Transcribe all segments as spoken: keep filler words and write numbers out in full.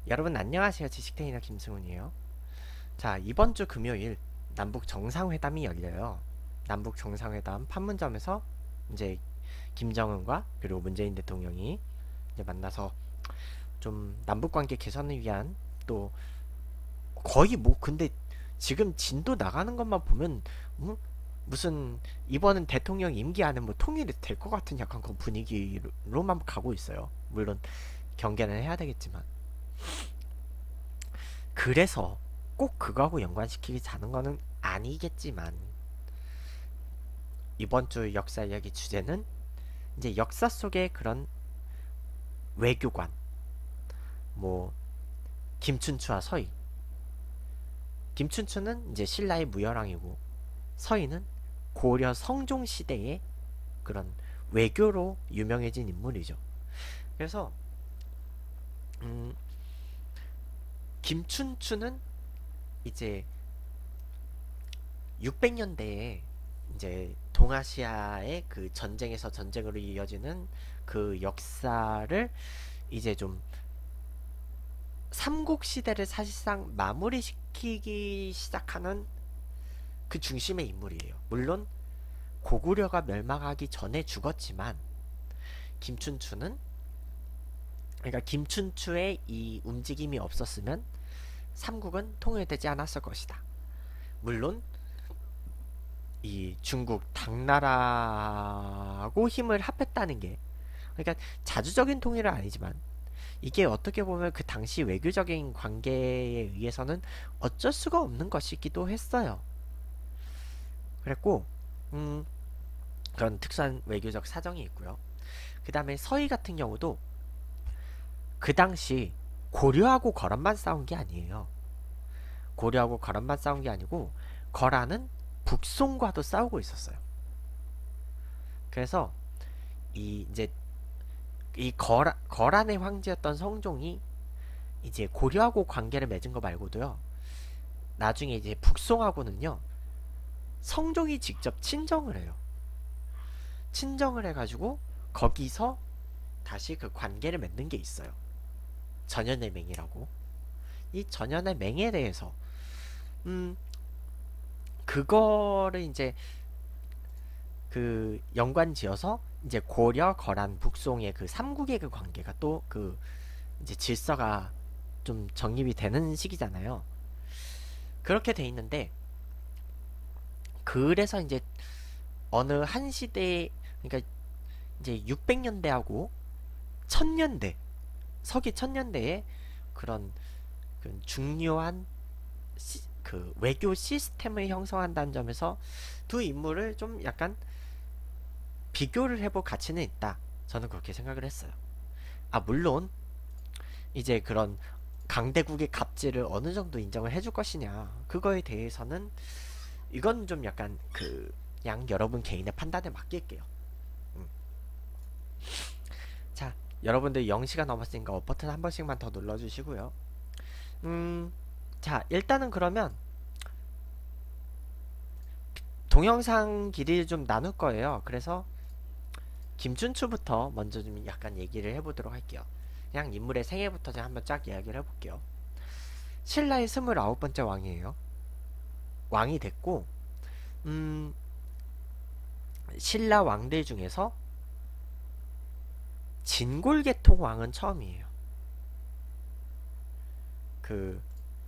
여러분 안녕하세요. 지식테이너 김승훈이에요. 자, 이번 주 금요일 남북 정상회담이 열려요. 남북 정상회담 판문점에서 이제 김정은과 그리고 문재인 대통령이 이제 만나서 좀 남북 관계 개선을 위한 또 거의 뭐 근데 지금 진도 나가는 것만 보면 음? 무슨 이번은 대통령 임기 안에 뭐 통일이 될 것 같은 약간 그 분위기로만 가고 있어요. 물론 경계는 해야 되겠지만. 그래서 꼭 그거하고 연관시키기 자는 거는 아니겠지만 이번 주 역사 이야기 주제는 이제 역사 속의 그런 외교관 뭐 김춘추와 서희. 김춘추는 이제 신라의 무열왕이고 서희는 고려 성종 시대의 그런 외교로 유명해진 인물이죠. 그래서 음, 김춘추는 이제 육백 년대에 이제 동아시아의 그 전쟁에서 전쟁으로 이어지는 그 역사를 이제 좀 삼국 시대를 사실상 마무리시키기 시작하는 그 중심의 인물이에요. 물론 고구려가 멸망하기 전에 죽었지만 김춘추는 그러니까 김춘추의 이 움직임이 없었으면 삼국은 통일되지 않았을 것이다. 물론 이 중국 당나라하고 힘을 합했다는 게 그러니까 자주적인 통일은 아니지만 이게 어떻게 보면 그 당시 외교적인 관계에 의해서는 어쩔 수가 없는 것이기도 했어요. 그랬고 음, 그런 특수한 외교적 사정이 있고요. 그 다음에 서희 같은 경우도 그 당시 고려하고 거란만 싸운 게 아니에요. 고려하고 거란만 싸운 게 아니고 거란은 북송과도 싸우고 있었어요. 그래서 이 이제 이 거란, 거란의 황제였던 성종이 이제 고려하고 관계를 맺은 거 말고도요. 나중에 이제 북송하고는요. 성종이 직접 친정을 해요. 친정을 해가지고 거기서 다시 그 관계를 맺는 게 있어요. 전연의 맹이라고. 이 전연의 맹에 대해서 음 그거를 이제 그 연관지어서 이제 고려, 거란, 북송의 그 삼국의 그 관계가 또 그 이제 질서가 좀 정립이 되는 시기잖아요. 그렇게 돼 있는데 그래서 이제 어느 한 시대에 그러니까 이제 육백 년대하고 천 년대 서기 천 년대에 그런 그 중요한 시, 그 외교 시스템을 형성한다는 점에서 두 인물을 좀 약간 비교를 해볼 가치는 있다. 저는 그렇게 생각을 했어요. 아 물론 이제 그런 강대국의 갑질을 어느 정도 인정을 해줄 것이냐 그거에 대해서는 이건 좀 약간 그 양 여러분 개인의 판단에 맡길게요. 음. 자 여러분들 영 시가 넘었으니까 업 버튼 한 번씩만 더 눌러주시고요. 음, 자 일단은 그러면 동영상 길이를 좀 나눌 거예요. 그래서 김춘추부터 먼저 좀 약간 얘기를 해보도록 할게요. 그냥 인물의 생애부터 좀 한번 쫙 이야기를 해볼게요. 신라의 스물아홉 번째 왕이에요. 왕이 됐고 음, 신라 왕들 중에서 진골계통 왕은 처음이에요. 그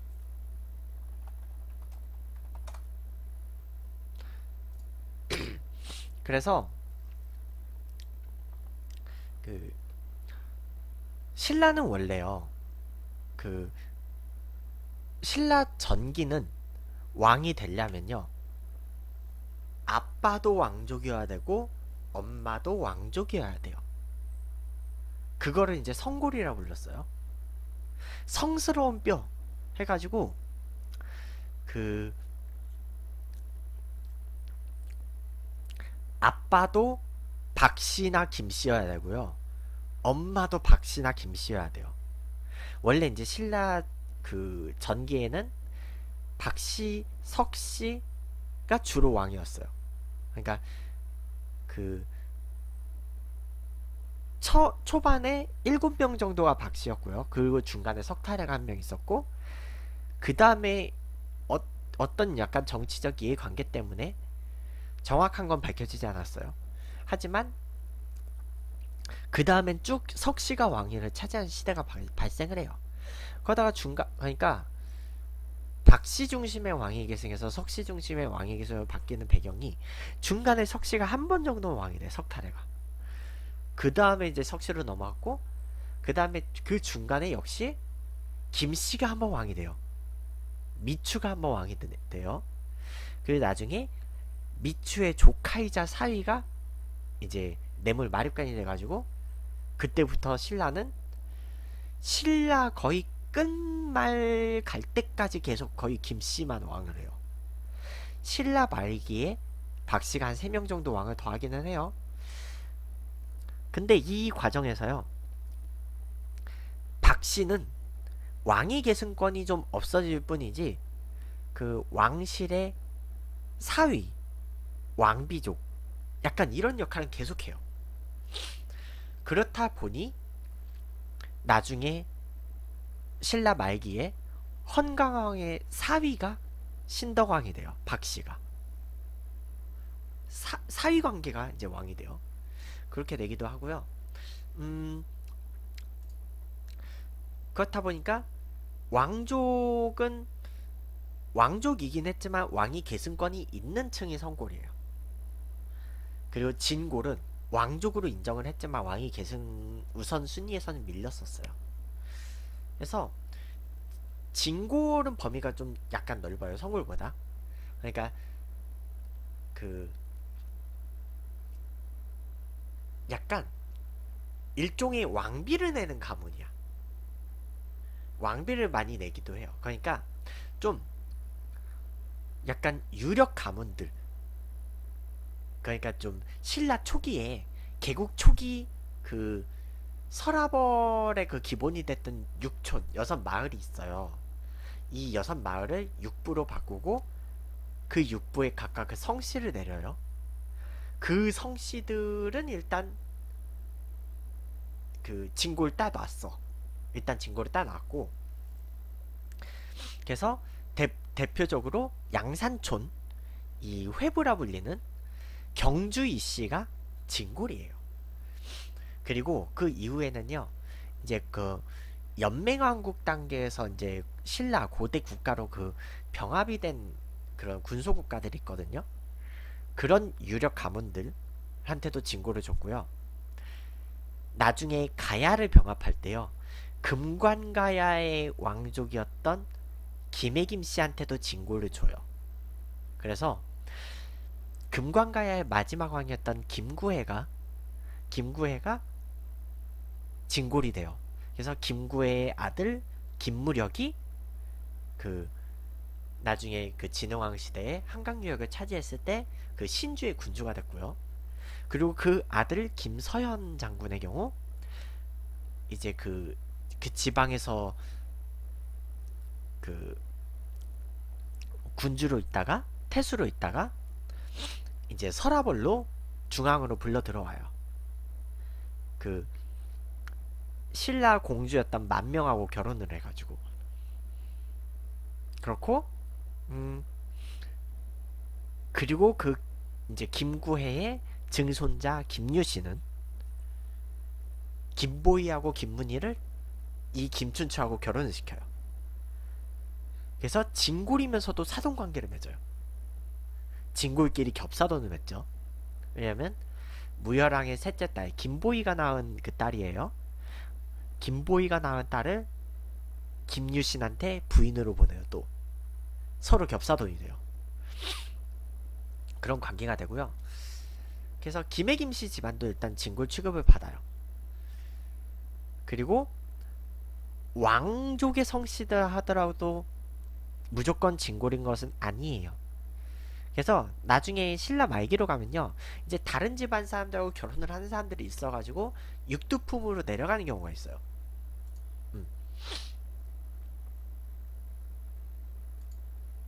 그래서 그 신라는 원래요. 그 신라 전기는 왕이 되려면요. 아빠도 왕족이어야 되고 엄마도 왕족이어야 돼요. 그거를 이제 성골이라고 불렀어요. 성스러운 뼈 해가지고 그 아빠도 박씨나 김씨여야 되고요. 엄마도 박씨나 김씨여야 돼요. 원래 이제 신라 그 전기에는 박씨, 석씨가 주로 왕이었어요. 그러니까 그 초, 초반에 일곱 명 정도가 박씨였고요. 그리고 중간에 석탈래가 한 명 있었고, 그 다음에 어, 어떤 약간 정치적 이해관계 때문에 정확한 건 밝혀지지 않았어요. 하지만 그 다음엔 쭉 석씨가 왕위를 차지한 시대가 발, 발생을 해요. 그러다가 중간, 그러니까 박씨 중심의 왕위 계승에서 석씨 중심의 왕위 계승으로 바뀌는 배경이, 중간에 석씨가 한 번 정도 왕이 돼, 석탈래가. 그 다음에 이제 석씨로 넘어갔고, 그 다음에 그 중간에 역시 김씨가 한 번 왕이 돼요. 미추가 한 번 왕이 돼요. 그리고 나중에 미추의 조카이자 사위가 이제 뇌물 마력간이 돼가지고, 그때부터 신라는 신라 거의 끝말 갈 때까지 계속 거의 김씨만 왕을 해요. 신라 말기에 박씨가 한 세 명 정도 왕을 더하기는 해요. 근데 이 과정에서요, 박씨는 왕위 계승권이 좀 없어질 뿐이지, 그 왕실의 사위, 왕비족, 약간 이런 역할은 계속해요. 그렇다 보니 나중에 신라 말기에 헌강왕의 사위가 신덕왕이 돼요. 박씨가. 사, 사위 관계가 이제 왕이 돼요. 그렇게 되기도 하고요. 음, 그렇다 보니까 왕족은 왕족이긴 했지만 왕위 계승권이 있는 층이 성골이에요. 그리고 진골은 왕족으로 인정을 했지만 왕위 계승 우선 순위에서는 밀렸었어요. 그래서 진골은 범위가 좀 약간 넓어요, 성골보다. 그러니까 그 약간 일종의 왕비를 내는 가문이야. 왕비를 많이 내기도 해요. 그러니까 좀 약간 유력 가문들, 그러니까 좀 신라 초기에, 개국 초기 그 서라벌의 그 기본이 됐던 육촌, 여섯 마을이 있어요. 이 여섯 마을을 육부로 바꾸고 그 육부에 각각 그 성씨를 내려요. 그 성씨들은 일단 그 진골 따놨어. 일단 진골을 따놨고, 그래서 대, 대표적으로 양산촌, 이 회부라 불리는 경주 이씨가 진골이에요. 그리고 그 이후에는요, 이제 그 연맹왕국 단계에서 이제 신라 고대 국가로 그 병합이 된 그런 군소국가들이 있거든요. 그런 유력 가문들한테도 진골을 줬고요. 나중에 가야를 병합할 때요, 금관가야의 왕족이었던 김해김 씨한테도 진골을 줘요. 그래서 금관가야의 마지막 왕이었던 김구해가 김구해가 진골이 돼요. 그래서 김구해의 아들 김무력이 그 나중에 그 진흥왕 시대에 한강유역을 차지했을 때 그 신주의 군주가 됐고요. 그리고 그 아들 김서현 장군의 경우 이제 그, 그 지방에서 그 군주로 있다가 태수로 있다가 이제 서라벌로 중앙으로 불러 들어와요. 그 신라 공주였던 만명하고 결혼을 해가지고. 그렇고 음 그리고 그 이제 김구해의 증손자 김유씨는 김보희하고 김문희를 이 김춘추하고 결혼을 시켜요. 그래서 진골이면서도 사돈관계를 맺어요. 진골끼리 겹사돈을 맺죠. 왜냐면 무열왕의 셋째 딸 김보희가 낳은 그 딸이에요. 김보희가 낳은 딸을 김유신한테 부인으로 보내요. 또 서로 겹사돈이 돼요. 그런 관계가 되고요. 그래서 김해김씨 집안도 일단 진골 취급을 받아요. 그리고 왕족의 성씨들 하더라도 무조건 진골인 것은 아니에요. 그래서 나중에 신라 말기로 가면요, 이제 다른 집안 사람들하고 결혼을 하는 사람들이 있어가지고 육두품으로 내려가는 경우가 있어요. 음.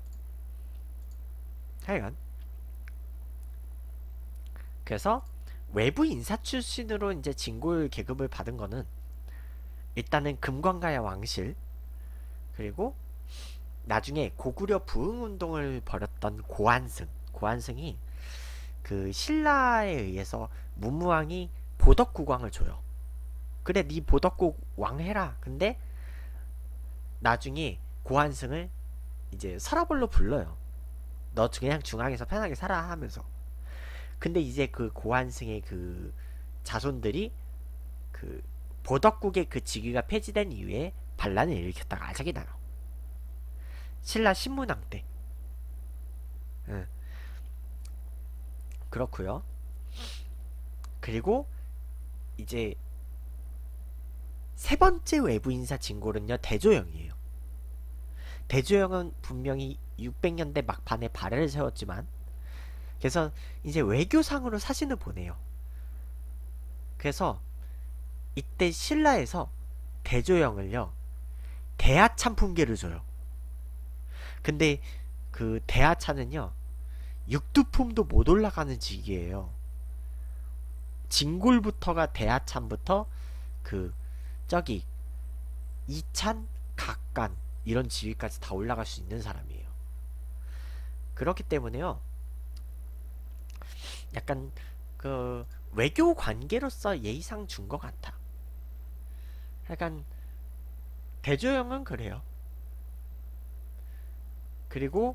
하여간 그래서 외부 인사 출신으로 이제 진골 계급을 받은 거는 일단은 금관가야 왕실, 그리고 나중에 고구려 부흥운동을 벌였던 고한승, 고한승이 그 신라에 의해서 문무왕이 보덕국왕을 줘요. 그래, 네 보덕국 왕 해라. 근데 나중에 고한승을 이제 서라벌로 불러요. 너 그냥 중앙에서 편하게 살아 하면서. 근데 이제 그 고한승의 그 자손들이 그 보덕국의 그 직위가 폐지된 이후에 반란을 일으켰다가 아작이 나요. 신라 신문왕 때. 응. 그렇고요. 그리고 이제 세 번째 외부 인사 진골은요, 대조영이에요. 대조영은 분명히 육백 년대 막판에 발해를 세웠지만, 그래서 이제 외교상으로 사신을 보내요. 그래서 이때 신라에서 대조영을요, 대하찬 품계를 줘요. 근데 그 대하찬은요, 육두품도 못 올라가는 직이에요. 진골부터가 대하찬부터 그 저기 이찬, 각간 이런 지위까지 다 올라갈 수 있는 사람이에요. 그렇기 때문에요, 약간 그 외교 관계로서 예의상 준 것 같아. 약간 대조영은 그래요. 그리고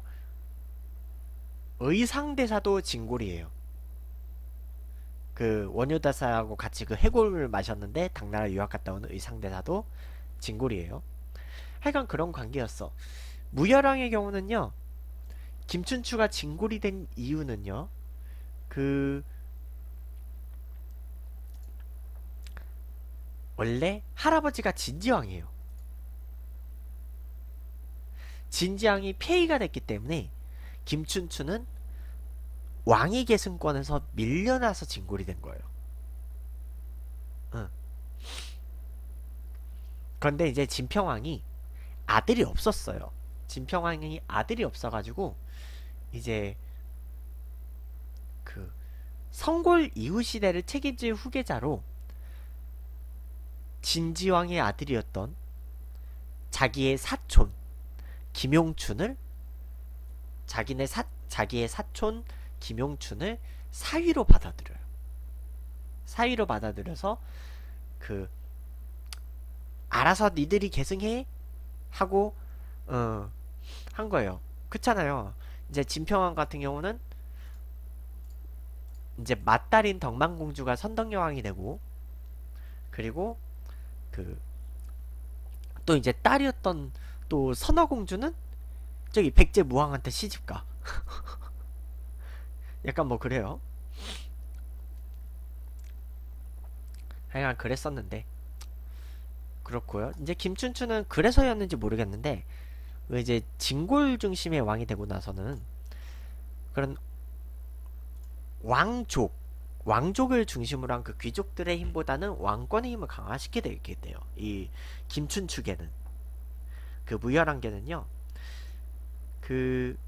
의상대사도 진골이에요. 그 원효대사하고 같이 그 해골을 마셨는데 당나라 유학 갔다 온 의상대사도 진골이에요. 하여간 그런 관계였어. 무열왕의 경우는요, 김춘추가 진골이 된 이유는요, 그 원래 할아버지가 진지왕이에요. 진지왕이 폐위가 됐기 때문에 김춘추는 왕위 계승권에서 밀려나서 진골이 된 거예요. 응. 그런데 이제 진평왕이 아들이 없었어요. 진평왕이 아들이 없어가지고 이제 그 성골 이후 시대를 책임질 후계자로 진지왕의 아들이었던 자기의 사촌 김용춘을 자기네 사, 자기의 사촌 김용춘을 사위로 받아들여요. 사위로 받아들여서 그 알아서 니들이 계승해 하고 어, 한 거예요. 그렇잖아요. 이제 진평왕 같은 경우는 이제 맏딸인 덕만공주가 선덕여왕이 되고, 그리고 그 또 이제 딸이었던 또 선화공주는 저기 백제무왕한테 시집가. 약간 뭐 그래요. 하여간 그랬었는데, 그렇고요. 이제 김춘추는 그래서였는지 모르겠는데 이제 진골 중심의 왕이 되고 나서는 그런 왕족 왕족을 중심으로 한 그 귀족들의 힘보다는 왕권의 힘을 강화시키게 되게 돼요. 이 김춘추계는. 그 무열왕계는요, 그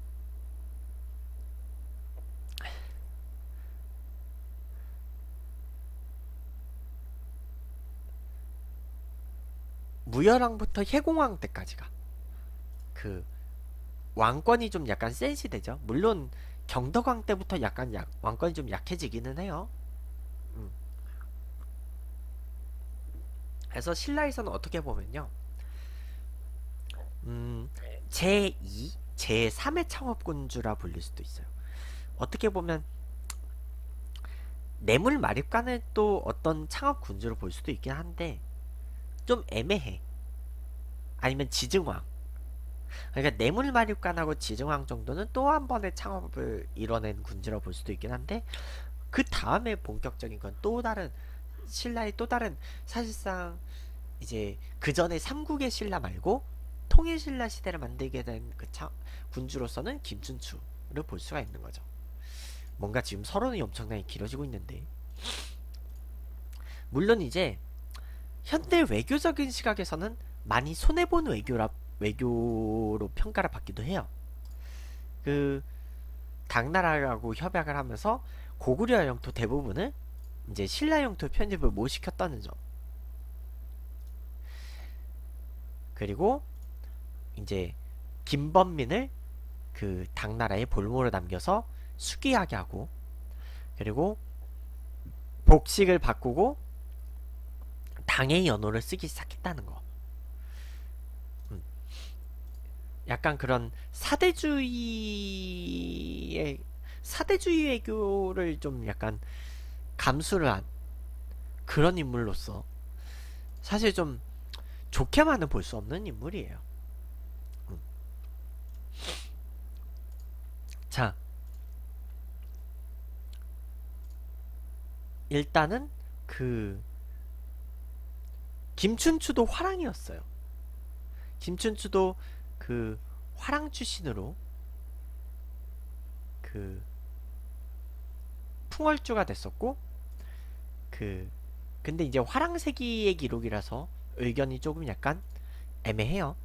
무열왕부터 혜공왕 때까지가 그 왕권이 좀 약간 센 시대죠. 물론 경덕왕 때부터 약간 약, 왕권이 좀 약해지기는 해요. 음. 그래서 신라에서는 어떻게 보면요, 음, 제이, 제삼의 창업군주라 불릴 수도 있어요. 어떻게 보면 뇌물 마립간을 또 어떤 창업군주로 볼 수도 있긴 한데 좀 애매해. 아니면 지증왕. 그러니까 뇌물 마립간하고 지증왕 정도는 또 한 번의 창업을 이뤄낸 군주로 볼 수도 있긴 한데, 그 다음에 본격적인 건 또 다른 신라의 또 다른, 사실상 이제 그 전에 삼국의 신라 말고 통일신라 시대를 만들게 된 그 군주로서는 김춘추를 볼 수가 있는 거죠. 뭔가 지금 서론이 엄청나게 길어지고 있는데, 물론 이제 현대 외교적인 시각에서는 많이 손해본 외교라, 외교로 평가를 받기도 해요. 그 당나라하고 협약을 하면서 고구려 영토 대부분을 이제 신라 영토 편입을 못 시켰다는 점. 그리고 이제 김범민을 그 당나라의 볼모로 남겨서 수기하게 하고, 그리고 복식을 바꾸고 당의 연호를 쓰기 시작했다는 거. 음. 약간 그런 사대주의의 사대주의 외교를 좀 약간 감수를 한 그런 인물로서 사실 좀 좋게만은 볼 수 없는 인물이에요. 음. 자, 일단은 그 김춘추도 화랑이었어요. 김춘추도 그 화랑 출신으로 그 풍월주가 됐었고, 그 근데 이제 화랑세기의 기록이라서 의견이 조금 약간 애매해요.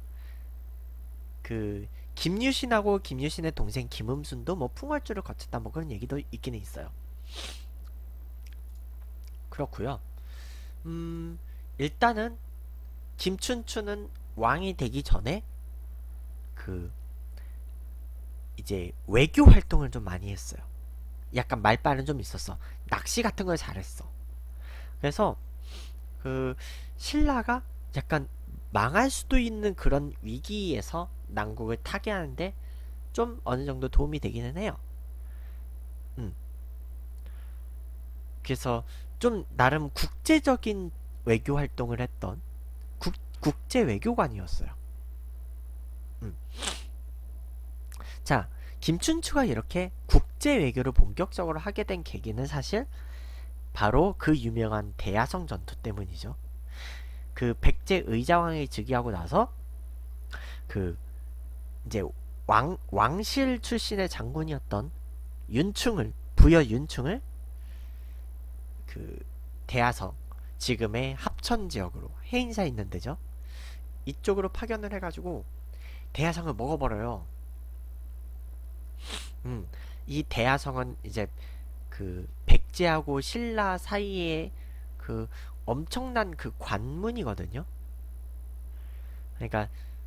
그 김유신하고 김유신의 동생 김음순도 뭐 풍월주를 거쳤다 뭐 그런 얘기도 있기는 있어요. 그렇고요. 음 일단은 김춘추는 왕이 되기 전에 그 이제 외교 활동을 좀 많이 했어요. 약간 말빨은 좀 있었어. 낚시 같은 걸 잘했어. 그래서 그 신라가 약간 망할 수도 있는 그런 위기에서 난국을 타게 하는데 좀 어느 정도 도움이 되기는 해요. 음. 그래서 좀 나름 국제적인 외교 활동을 했던 국, 국제 외교관이었어요. 음. 자, 김춘추가 이렇게 국제 외교를 본격적으로 하게 된 계기는 사실 바로 그 유명한 대야성 전투 때문이죠. 그 백제 의자왕이 즉위하고 나서 그 이제 왕 왕실 출신의 장군이었던 윤충을 부여 윤충을 그 대야성 지금의 합천 지역으로 해인사 있는 데죠. 이쪽으로 파견을 해가지고 대야성을 먹어버려요. 음, 이 대야성은 이제 그 백제하고 신라 사이에 그 엄청난 그 관문이거든요. 그러니까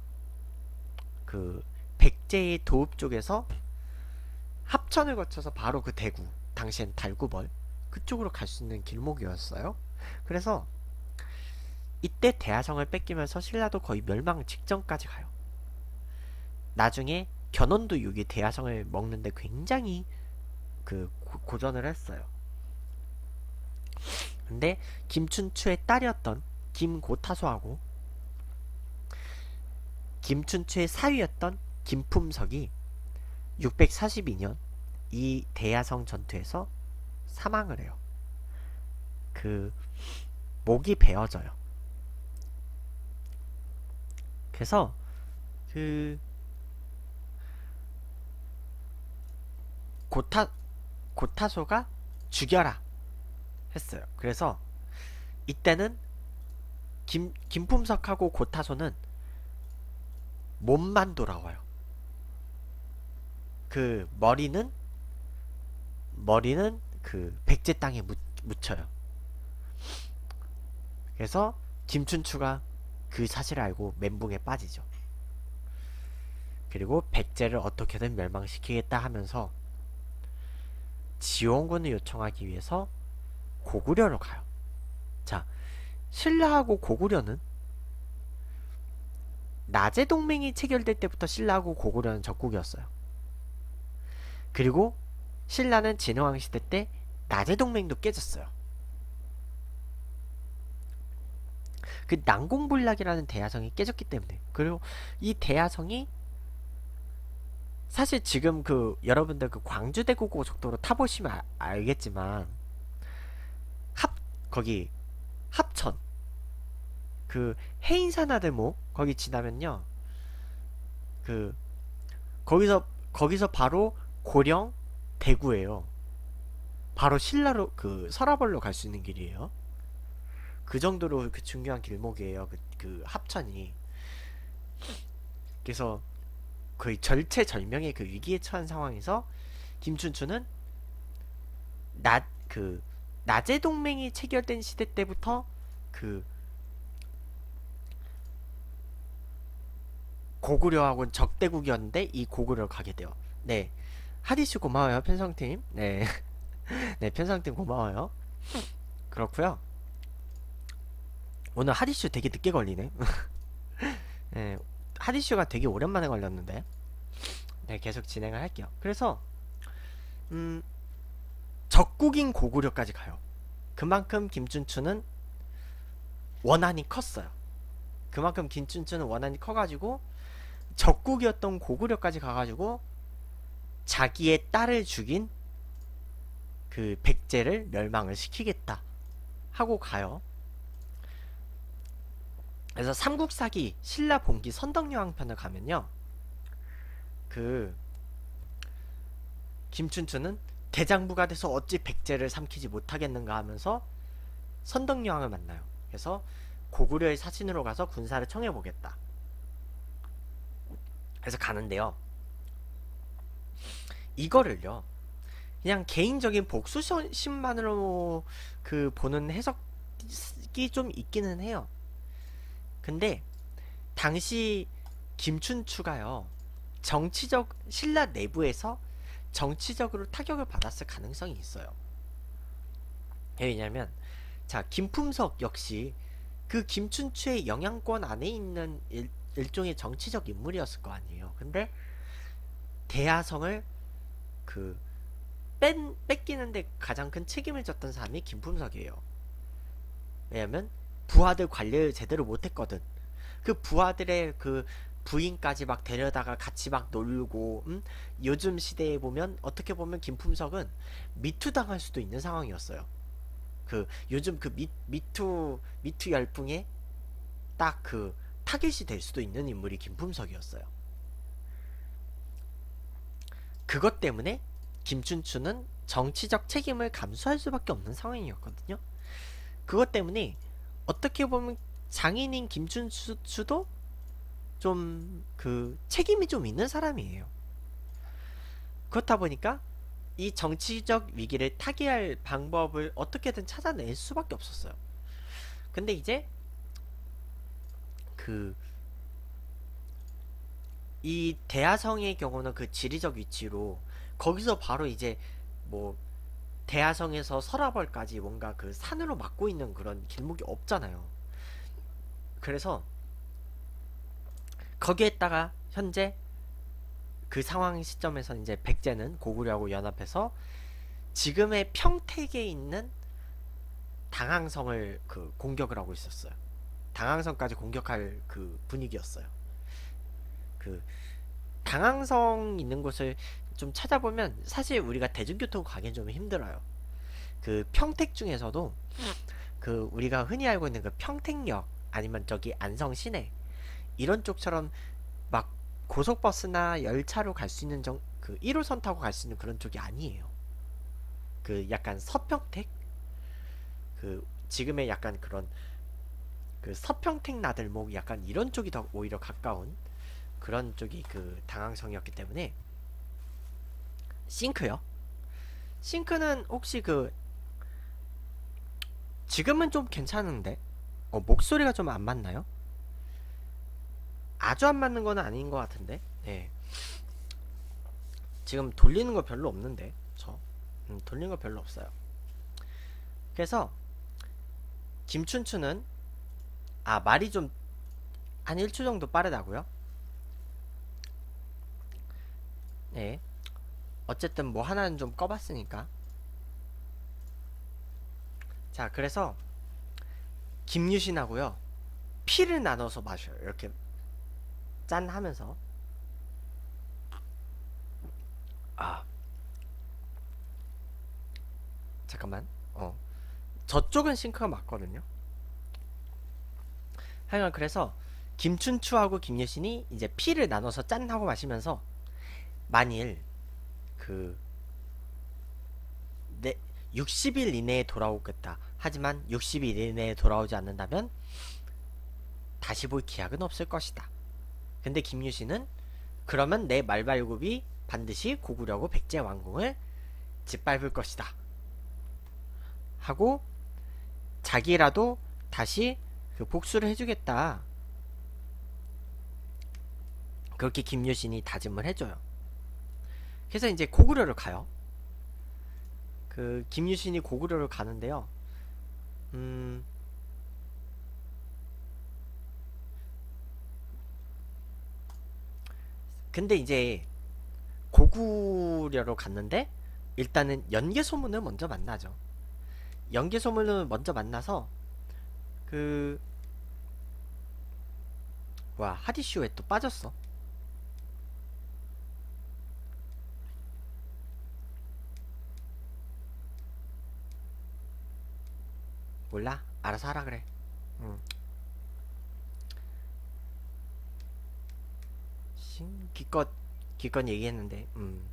그 백제의 도읍 쪽에서 합천을 거쳐서 바로 그 대구, 당시엔 달구벌 그쪽으로 갈 수 있는 길목이었어요. 그래서 이때 대야성을 뺏기면서 신라도 거의 멸망 직전까지 가요. 나중에 견훤도 여기 대야성을 먹는데 굉장히 그 고, 고전을 했어요. 근데 김춘추의 딸이었던 김고타소하고 김춘추의 사위였던 김품석이 육백사십이 년 이 대야성 전투에서 사망을 해요. 그 목이 베어져요. 그래서 그 고타 고타소가 죽여라 했어요. 그래서 이때는 김 김품석하고 고타소는 몸만 돌아와요. 그 머리는 머리는 그 백제 땅에 묻, 묻혀요. 그래서 김춘추가 그 사실을 알고 멘붕에 빠지죠. 그리고 백제를 어떻게든 멸망시키겠다 하면서 지원군을 요청하기 위해서 고구려로 가요. 자, 신라하고 고구려는 나제 동맹이 체결될 때부터 신라하고 고구려는 적국이었어요. 그리고 신라는 진흥왕 시대 때 나제 동맹도 깨졌어요. 그 난공불락이라는 대야성이 깨졌기 때문에. 그리고 이 대야성이 사실 지금 그 여러분들 그 광주대구 고속도로 타보시면 아, 알겠지만 합 거기 합천 그 해인사나들목 거기 지나면요 그 거기서 거기서 바로 고령 대구예요. 바로 신라로 그 서라벌로 갈 수 있는 길이에요. 그 정도로 그 중요한 길목이에요. 그, 그 합천이. 그래서 거의 절체절명의 그 위기에 처한 상황에서 김춘추는 낮 그 나제 동맹이 체결된 시대 때부터 그 고구려하고는 적대국이었는데 이 고구려를 가게 돼요. 네, 하디슈 고마워요, 편성팀. 네, 네, 편성팀 고마워요. 그렇고요. 오늘 하디슈 되게 늦게 걸리네. 네, 하디슈가 되게 오랜만에 걸렸는데. 네, 계속 진행을 할게요. 그래서 음, 적국인 고구려까지 가요. 그만큼 김춘추는 원한이 컸어요. 그만큼 김춘추는 원한이 커가지고 적국이었던 고구려까지 가가지고 자기의 딸을 죽인 그 백제를 멸망을 시키겠다 하고 가요. 그래서 삼국사기 신라 본기 선덕여왕 편을 가면요, 그 김춘추는 대장부가 돼서 어찌 백제를 삼키지 못하겠는가 하면서 선덕여왕을 만나요. 그래서 고구려의 사신으로 가서 군사를 청해보겠다. 그래서 가는데요, 이거를요 그냥 개인적인 복수심만으로 그 보는 해석이 좀 있기는 해요. 근데 당시 김춘추가요, 정치적 신라 내부에서 정치적으로 타격을 받았을 가능성이 있어요. 왜냐면 자, 김품석 역시 그 김춘추의 영향권 안에 있는 일, 일종의 정치적 인물이었을 거 아니에요. 근데 대하성을 그 뺀, 뺏기는데 가장 큰 책임을 졌던 사람이 김품석이에요. 왜냐면 부하들 관리를 제대로 못했거든. 그 부하들의 그 부인까지 막 데려다가 같이 막 놀고, 음? 요즘 시대에 보면 어떻게 보면 김품석은 미투 당할 수도 있는 상황이었어요. 그 요즘 그 미, 미투 미투 열풍에 딱 그 타깃이 될 수도 있는 인물이 김품석이었어요. 그것 때문에 김춘추는 정치적 책임을 감수할 수밖에 없는 상황이었거든요. 그것 때문에 어떻게 보면 장인인 김춘추도 좀 그 책임이 좀 있는 사람이에요. 그렇다 보니까 이 정치적 위기를 타개할 방법을 어떻게든 찾아낼 수밖에 없었어요. 근데 이제 그 이 대하성의 경우는 그 지리적 위치로 거기서 바로 이제 뭐 대하성에서 서라벌까지 뭔가 그 산으로 막고 있는 그런 길목이 없잖아요. 그래서 거기에다가 현재 그 상황 시점에서 이제 백제는 고구려하고 연합해서 지금의 평택에 있는 당항성을 그 공격을 하고 있었어요. 당항성까지 공격할 그 분위기였어요. 그 당항성 있는 곳을 좀 찾아보면 사실 우리가 대중교통 가기엔 좀 힘들어요. 그 평택 중에서도 그 우리가 흔히 알고 있는 그 평택역 아니면 저기 안성 시내 이런 쪽처럼 막 고속버스나 열차로 갈 수 있는 정, 그 일 호선 타고 갈 수 있는 그런 쪽이 아니에요. 그 약간 서평택? 그 지금의 약간 그런 그 서평택 나들목 약간 이런 쪽이 더 오히려 가까운 그런 쪽이 그 당항성이었기 때문에 싱크요? 싱크는 혹시 그 지금은 좀 괜찮은데 어, 목소리가 좀 안 맞나요? 아주 안 맞는 건 아닌 것 같은데. 네. 지금 돌리는 거 별로 없는데 저 음, 돌리는 거 별로 없어요. 그래서 김춘추는 아 말이 좀 한 일 초 정도 빠르다고요? 네. 어쨌든 뭐 하나는 좀 꺼봤으니까. 자, 그래서 김유신하고요 피를 나눠서 마셔요. 이렇게 짠 하면서. 아 잠깐만. 어 저쪽은 싱크가 맞거든요. 하여간 그래서 김춘추하고 김유신이 이제 피를 나눠서 짠 하고 마시면서 만일 그 네, 육십 일 이내에 돌아오겠다. 하지만 육십 일 이내에 돌아오지 않는다면 다시 볼 기약은 없을 것이다. 근데 김유신은 그러면 내 말발굽이 반드시 고구려고 백제 왕궁을 짓밟을 것이다 하고 자기라도 다시 그 복수를 해주겠다. 그렇게 김유신이 다짐을 해줘요. 그래서 이제 고구려를 가요. 그 김유신이 고구려를 가는데요. 음 근데 이제 고구려로 갔는데 일단은 연개소문을 먼저 만나죠. 연개소문을 먼저 만나서 그 와 하디쇼에 또 빠졌어. 몰라? 알아서 하라 그래. 응. 신 기껏 기껏 얘기했는데 음.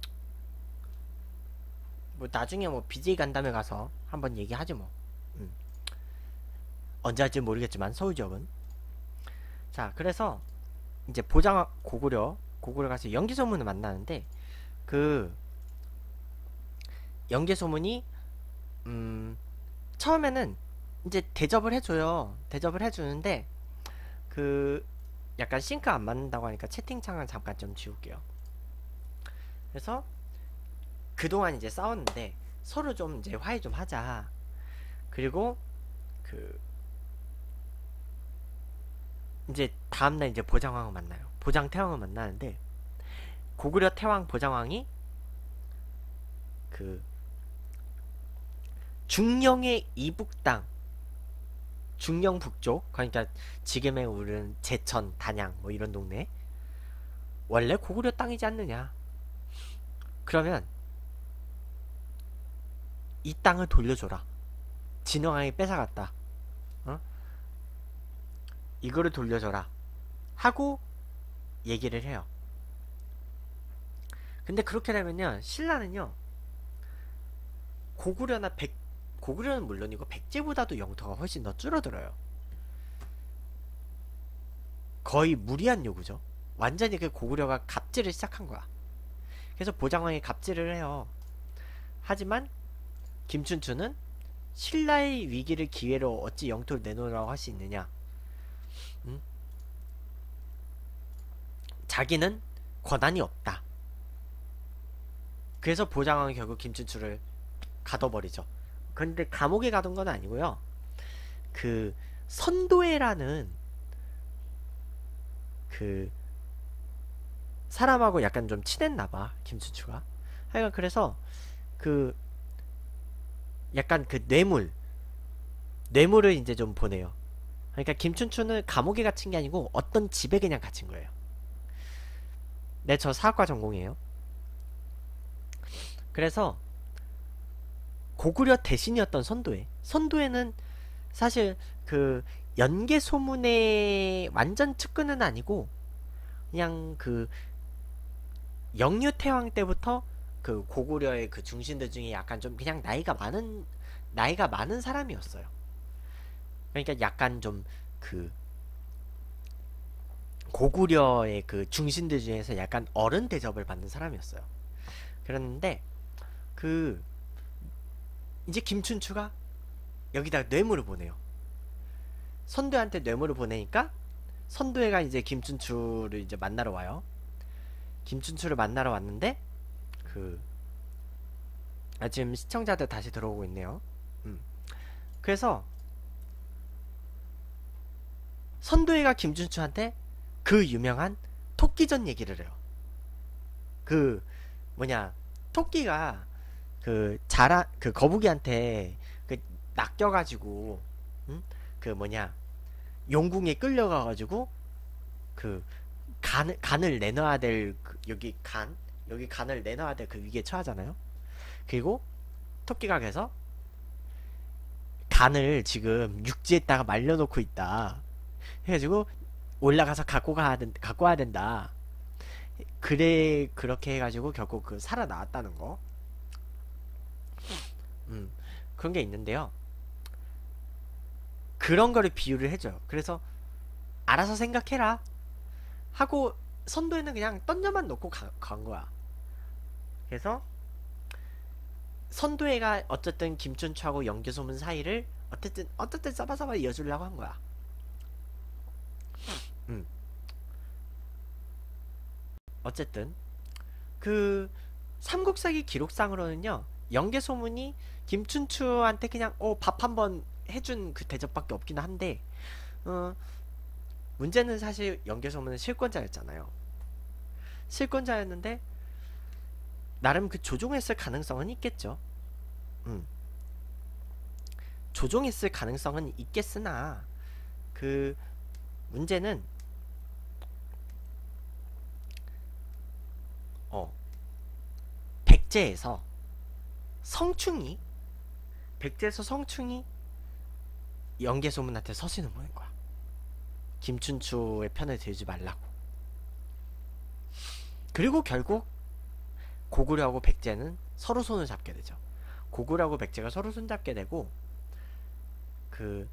뭐 나중에 뭐 비제이 간담회 가서 한번 얘기하지 뭐. 음. 언제 할지 모르겠지만 서울 지역은. 자 그래서 이제 보장 고구려 고구려 가서 연개소문을 만나는데 그 연개소문이 음 처음에는 이제 대접을 해줘요. 대접을 해주는데 그 약간 싱크 안 맞는다고 하니까 채팅창을 잠깐 좀 지울게요. 그래서 그동안 이제 싸웠는데 서로 좀 이제 화해 좀 하자. 그리고 그 이제 다음날 이제 보장왕을 만나요. 보장 태왕을 만나는데 고구려 태왕 보장왕이 그 중령의 이북 땅, 중령 북쪽, 그러니까 지금의 우리는 제천, 단양 뭐 이런 동네 원래 고구려 땅이지 않느냐. 그러면 이 땅을 돌려줘라. 진흥왕이 뺏어갔다. 어? 이거를 돌려줘라. 하고 얘기를 해요. 근데 그렇게 되면요, 신라는요, 고구려나 백, 고구려는 물론이고 백제보다도 영토가 훨씬 더 줄어들어요. 거의 무리한 요구죠. 완전히 그 고구려가 갑질을 시작한 거야. 그래서 보장왕이 갑질을 해요. 하지만 김춘추는 신라의 위기를 기회로 어찌 영토를 내놓으라고 할 수 있느냐. 음? 자기는 권한이 없다. 그래서 보장왕은 결국 김춘추를 가둬버리죠. 근데 감옥에 가둔 건 아니고요. 그 선도회라는 그 사람하고 약간 좀 친했나봐 김춘추가. 하여간 그래서 그 약간 그 뇌물 뇌물을 이제 좀 보내요. 그러니까 김춘추는 감옥에 갇힌 게 아니고 어떤 집에 그냥 갇힌 거예요. 네, 저 사학과 전공이에요. 그래서 고구려 대신이었던 선도회. 선도회는 사실 그 연개 소문의 완전 측근은 아니고 그냥 그 영유태왕 때부터 그 고구려의 그 중신들 중에 약간 좀 그냥 나이가 많은 나이가 많은 사람이었어요. 그러니까 약간 좀 그 고구려의 그 중신들 중에서 약간 어른 대접을 받는 사람이었어요. 그랬는데 그 이제 김춘추가 여기다 뇌물을 보내요. 선도한테 뇌물을 보내니까 선도회가 이제 김춘추를 이제 만나러 와요. 김춘추를 만나러 왔는데 그 아, 지금 시청자들 다시 들어오고 있네요. 음. 그래서 선도회가 김춘추한테 그 유명한 토끼전 얘기를 해요. 그 뭐냐 토끼가 그 자라 그 거북이한테 그 낚여가지고 응? 그 뭐냐 용궁에 끌려가가지고 그 간을 간을 내놔야 될 그 여기 간 여기 간을 내놔야 될 그 위기에 처하잖아요. 그리고 토끼가 그래서 간을 지금 육지에다가 말려놓고 있다. 해가지고 올라가서 갖고 가야 된 갖고 와야 된다. 그래 그렇게 해가지고 결국 그 살아나왔다는 거. 음 그런 게 있는데요. 그런 거를 비유를 해줘요. 그래서 알아서 생각해라 하고 선도에는 그냥 던져만 놓고 가, 간 거야. 그래서 선도회가 어쨌든 김춘추하고 연개소문 사이를 어쨌든 어쨌든 싸바싸바 이어주려고 한 거야. 음. 어쨌든 그 삼국사기 기록상으로는요, 연개소문이 김춘추한테 그냥 어 밥 한번 해준 그 대접밖에 없긴 한데, 어 문제는 사실 연개소문은 실권자였잖아요. 실권자였는데 나름 그 조종했을 가능성은 있겠죠. 음. 조종했을 가능성은 있겠으나 그 문제는 어 백제에서 성충이 백제에서 성충이 연개소문한테 서신을 보낸 거야. 김춘추의 편을 들지 말라고. 그리고 결국 고구려하고 백제는 서로 손을 잡게 되죠. 고구려하고 백제가 서로 손잡게 되고, 그,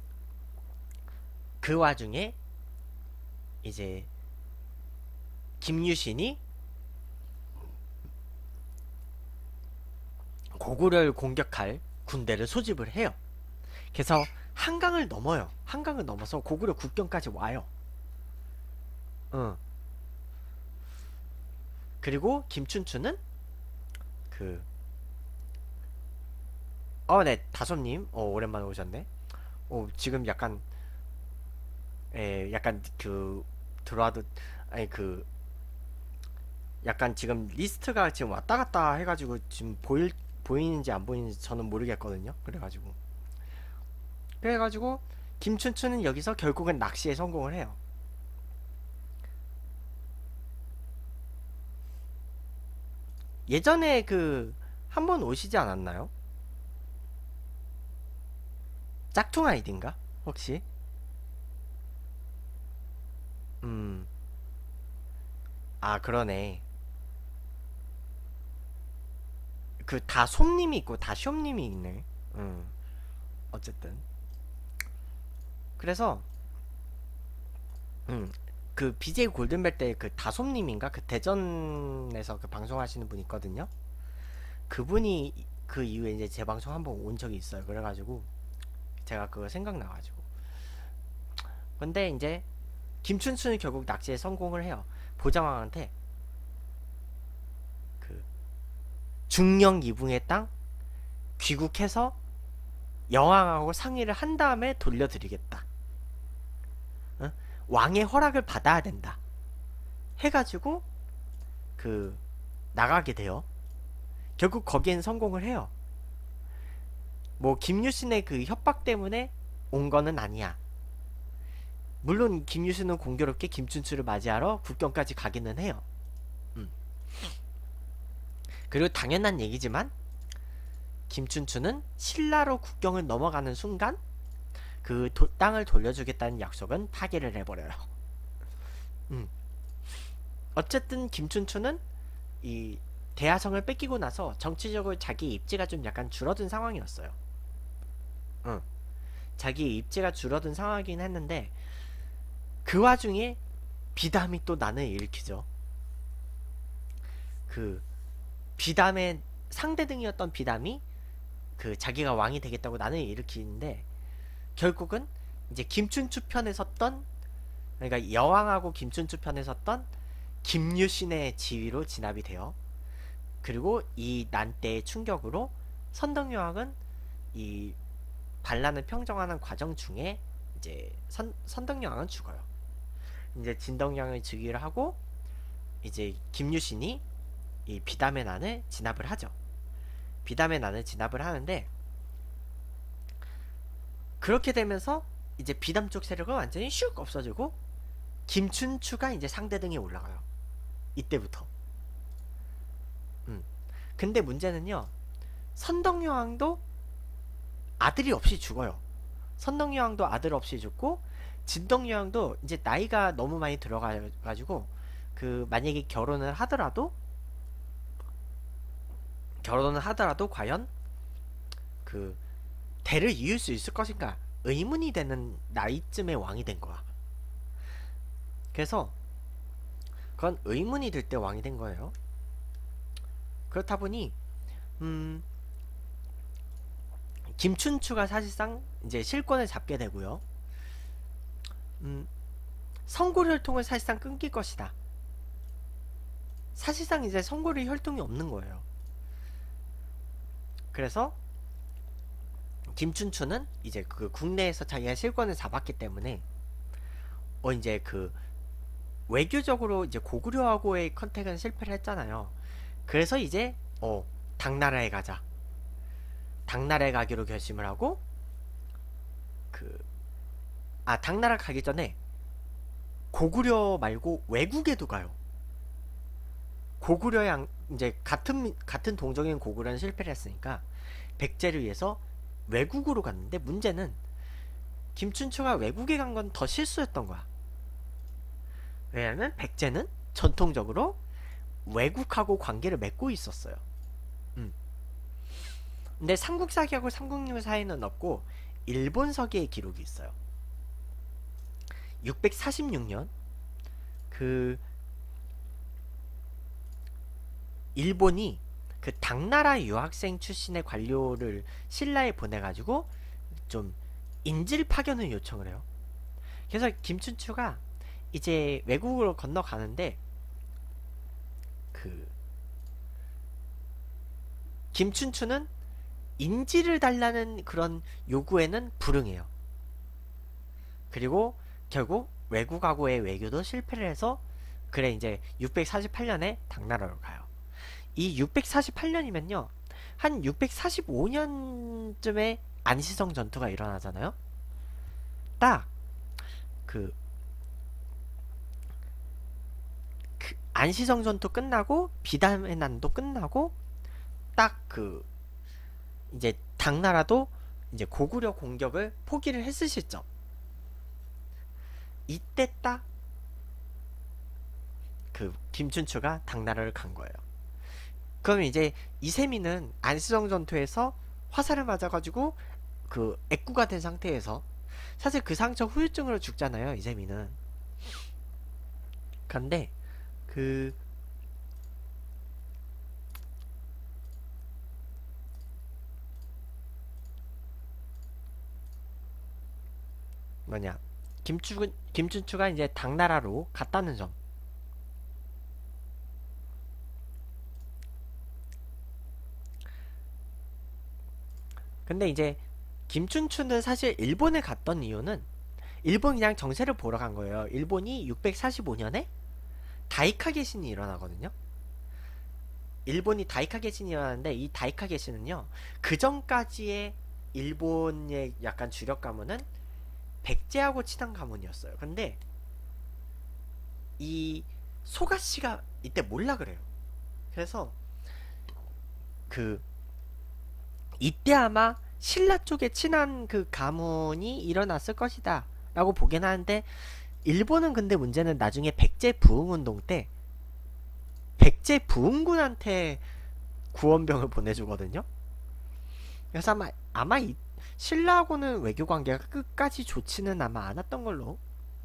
그 와중에 이제 김유신이 고구려를 공격할 군대를 소집을 해요. 그래서 한강을 넘어요. 한강을 넘어서 고구려 국경까지 와요. 응. 그리고 김춘추는 그 어, 네, 다솜님, 어, 오랜만에 오셨네. 어, 지금 약간, 에, 약간 그 들어와도, 아니 그, 약간 지금 리스트가 지금 왔다 갔다 해가지고 지금 보일 보이는지 안 보이는지 저는 모르겠거든요. 그래가지고, 그래가지고 김춘추는 여기서 결국은 낚시에 성공을 해요. 예전에 그 한 번 오시지 않았나요? 짝퉁 아이디인가? 혹시? 음, 아, 그러네. 그 다솜님이 있고 다시옴님이 있네. 음, 어쨌든. 그래서, 음, 그 비제이 골든벨 때 그 다솜님인가? 그 대전에서 그 방송하시는 분 있거든요. 그분이 그 이후에 이제 제 방송 한번 온 적이 있어요. 그래가지고 제가 그거 생각나가지고. 근데 이제 김춘수는 결국 낚시에 성공을 해요. 보장왕한테 그 중령 이붕의 땅 귀국해서 여왕하고 상의를 한 다음에 돌려드리겠다. 어? 왕의 허락을 받아야 된다. 해가지고 그 나가게 돼요. 결국 거기엔 성공을 해요. 뭐 김유신의 그 협박 때문에 온 거는 아니야. 물론 김유신은 공교롭게 김춘추를 맞이하러 국경까지 가기는 해요. 음. 그리고 당연한 얘기지만 김춘추는 신라로 국경을 넘어가는 순간 그 도, 땅을 돌려주겠다는 약속은 파기를 해버려요. 음. 어쨌든 김춘추는 이 대하성을 뺏기고 나서 정치적으로 자기 입지가 좀 약간 줄어든 상황이었어요. 응. 자기 입지가 줄어든 상황이긴 했는데 그 와중에 비담이 또 난을 일으키죠. 그 비담의 상대등이었던 비담이 그 자기가 왕이 되겠다고 난을 일으키는데 결국은 이제 김춘추 편에 섰던, 그러니까 여왕하고 김춘추 편에 섰던 김유신의 지위로 진압이 돼요. 그리고 이 난때의 충격으로 선덕여왕은 이 반란을 평정하는 과정 중에 이제 선, 선덕여왕은 죽어요. 이제 진덕여왕을 즉위를 하고 이제 김유신이 이 비담의 난을 진압을 하죠. 비담의 난을 진압을 하는데 그렇게 되면서 이제 비담 쪽 세력은 완전히 슉 없어지고 김춘추가 이제 상대등에 올라가요. 이때부터. 음. 근데 문제는요. 선덕여왕도 아들이 없이 죽어요. 선덕여왕도 아들 없이 죽고 진덕여왕도 이제 나이가 너무 많이 들어가가지고 그 만약에 결혼을 하더라도 결혼을 하더라도 과연 그 대를 이을 수 있을 것인가 의문이 되는 나이쯤에 왕이 된 거야. 그래서 그건 의문이 들 때 왕이 된 거예요. 그렇다 보니 음 김춘추가 사실상 이제 실권을 잡게 되고요. 음, 성고리 혈통을 사실상 끊길 것이다. 사실상 이제 성고리 혈통이 없는 거예요. 그래서 김춘추는 이제 그 국내에서 자기가 실권을 잡았기 때문에 어 이제 그 외교적으로 이제 고구려하고의 컨택은 실패를 했잖아요. 그래서 이제 어 당나라에 가자. 당나라에 가기로 결심을 하고 그 아 당나라 가기 전에 고구려 말고 외국에도 가요. 고구려양 이제 같은 같은 동정인 고구려는 실패를 했으니까 백제를 위해서 외국으로 갔는데 문제는 김춘추가 외국에 간 건 더 실수였던 거야. 왜냐면 백제는 전통적으로 외국하고 관계를 맺고 있었어요. 음. 근데 삼국사기하고 삼국유 사이는 없고 일본서기의 기록이 있어요. 육백사십육 년 그 일본이 그 당나라 유학생 출신의 관료를 신라에 보내가지고 좀 인질 파견을 요청을 해요. 그래서 김춘추가 이제 외국으로 건너가는데 그 김춘추는 인질을 달라는 그런 요구에는 불응해요. 그리고 결국 외국하고의 외교도 실패를 해서 그래 이제 육백사십팔 년에 당나라로 가요. 이 육백사십팔 년이면요 한 육백사십오 년쯤에 안시성 전투가 일어나잖아요. 딱 그 그 안시성 전투 끝나고 비담의 난도 끝나고 딱 그 이제 당나라도 이제 고구려 공격을 포기를 했을 시점. 이때 딱 그 김춘추가 당나라를 간 거예요. 그러면 이제 이세민은 안시성 전투에서 화살을 맞아가지고 그 애꾸가 된 상태에서 사실 그 상처 후유증으로 죽잖아요, 이세민은. 근데 그 뭐냐 김춘 김춘추가 이제 당나라로 갔다는 점. 근데 이제 김춘추는 사실 일본에 갔던 이유는 일본 그냥 정세를 보러 간 거예요. 일본이 육백사십오 년에 다이카 개신이 일어나거든요. 일본이 다이카 개신이 일어나는데 이 다이카 개신은요 그 전까지의 일본의 약간 주력 가문은 백제하고 친한 가문이었어요. 근데 이 소가씨가 이때 몰라 그래요. 그래서 그 이때 아마 신라 쪽에 친한 그 가문이 일어났을 것이다 라고 보긴 하는데 일본은 근데 문제는 나중에 백제 부흥운동 때 백제 부흥군한테 구원병을 보내주거든요. 그래서 아마 아마 이 신라하고는 외교관계가 끝까지 좋지는 아마 않았던 걸로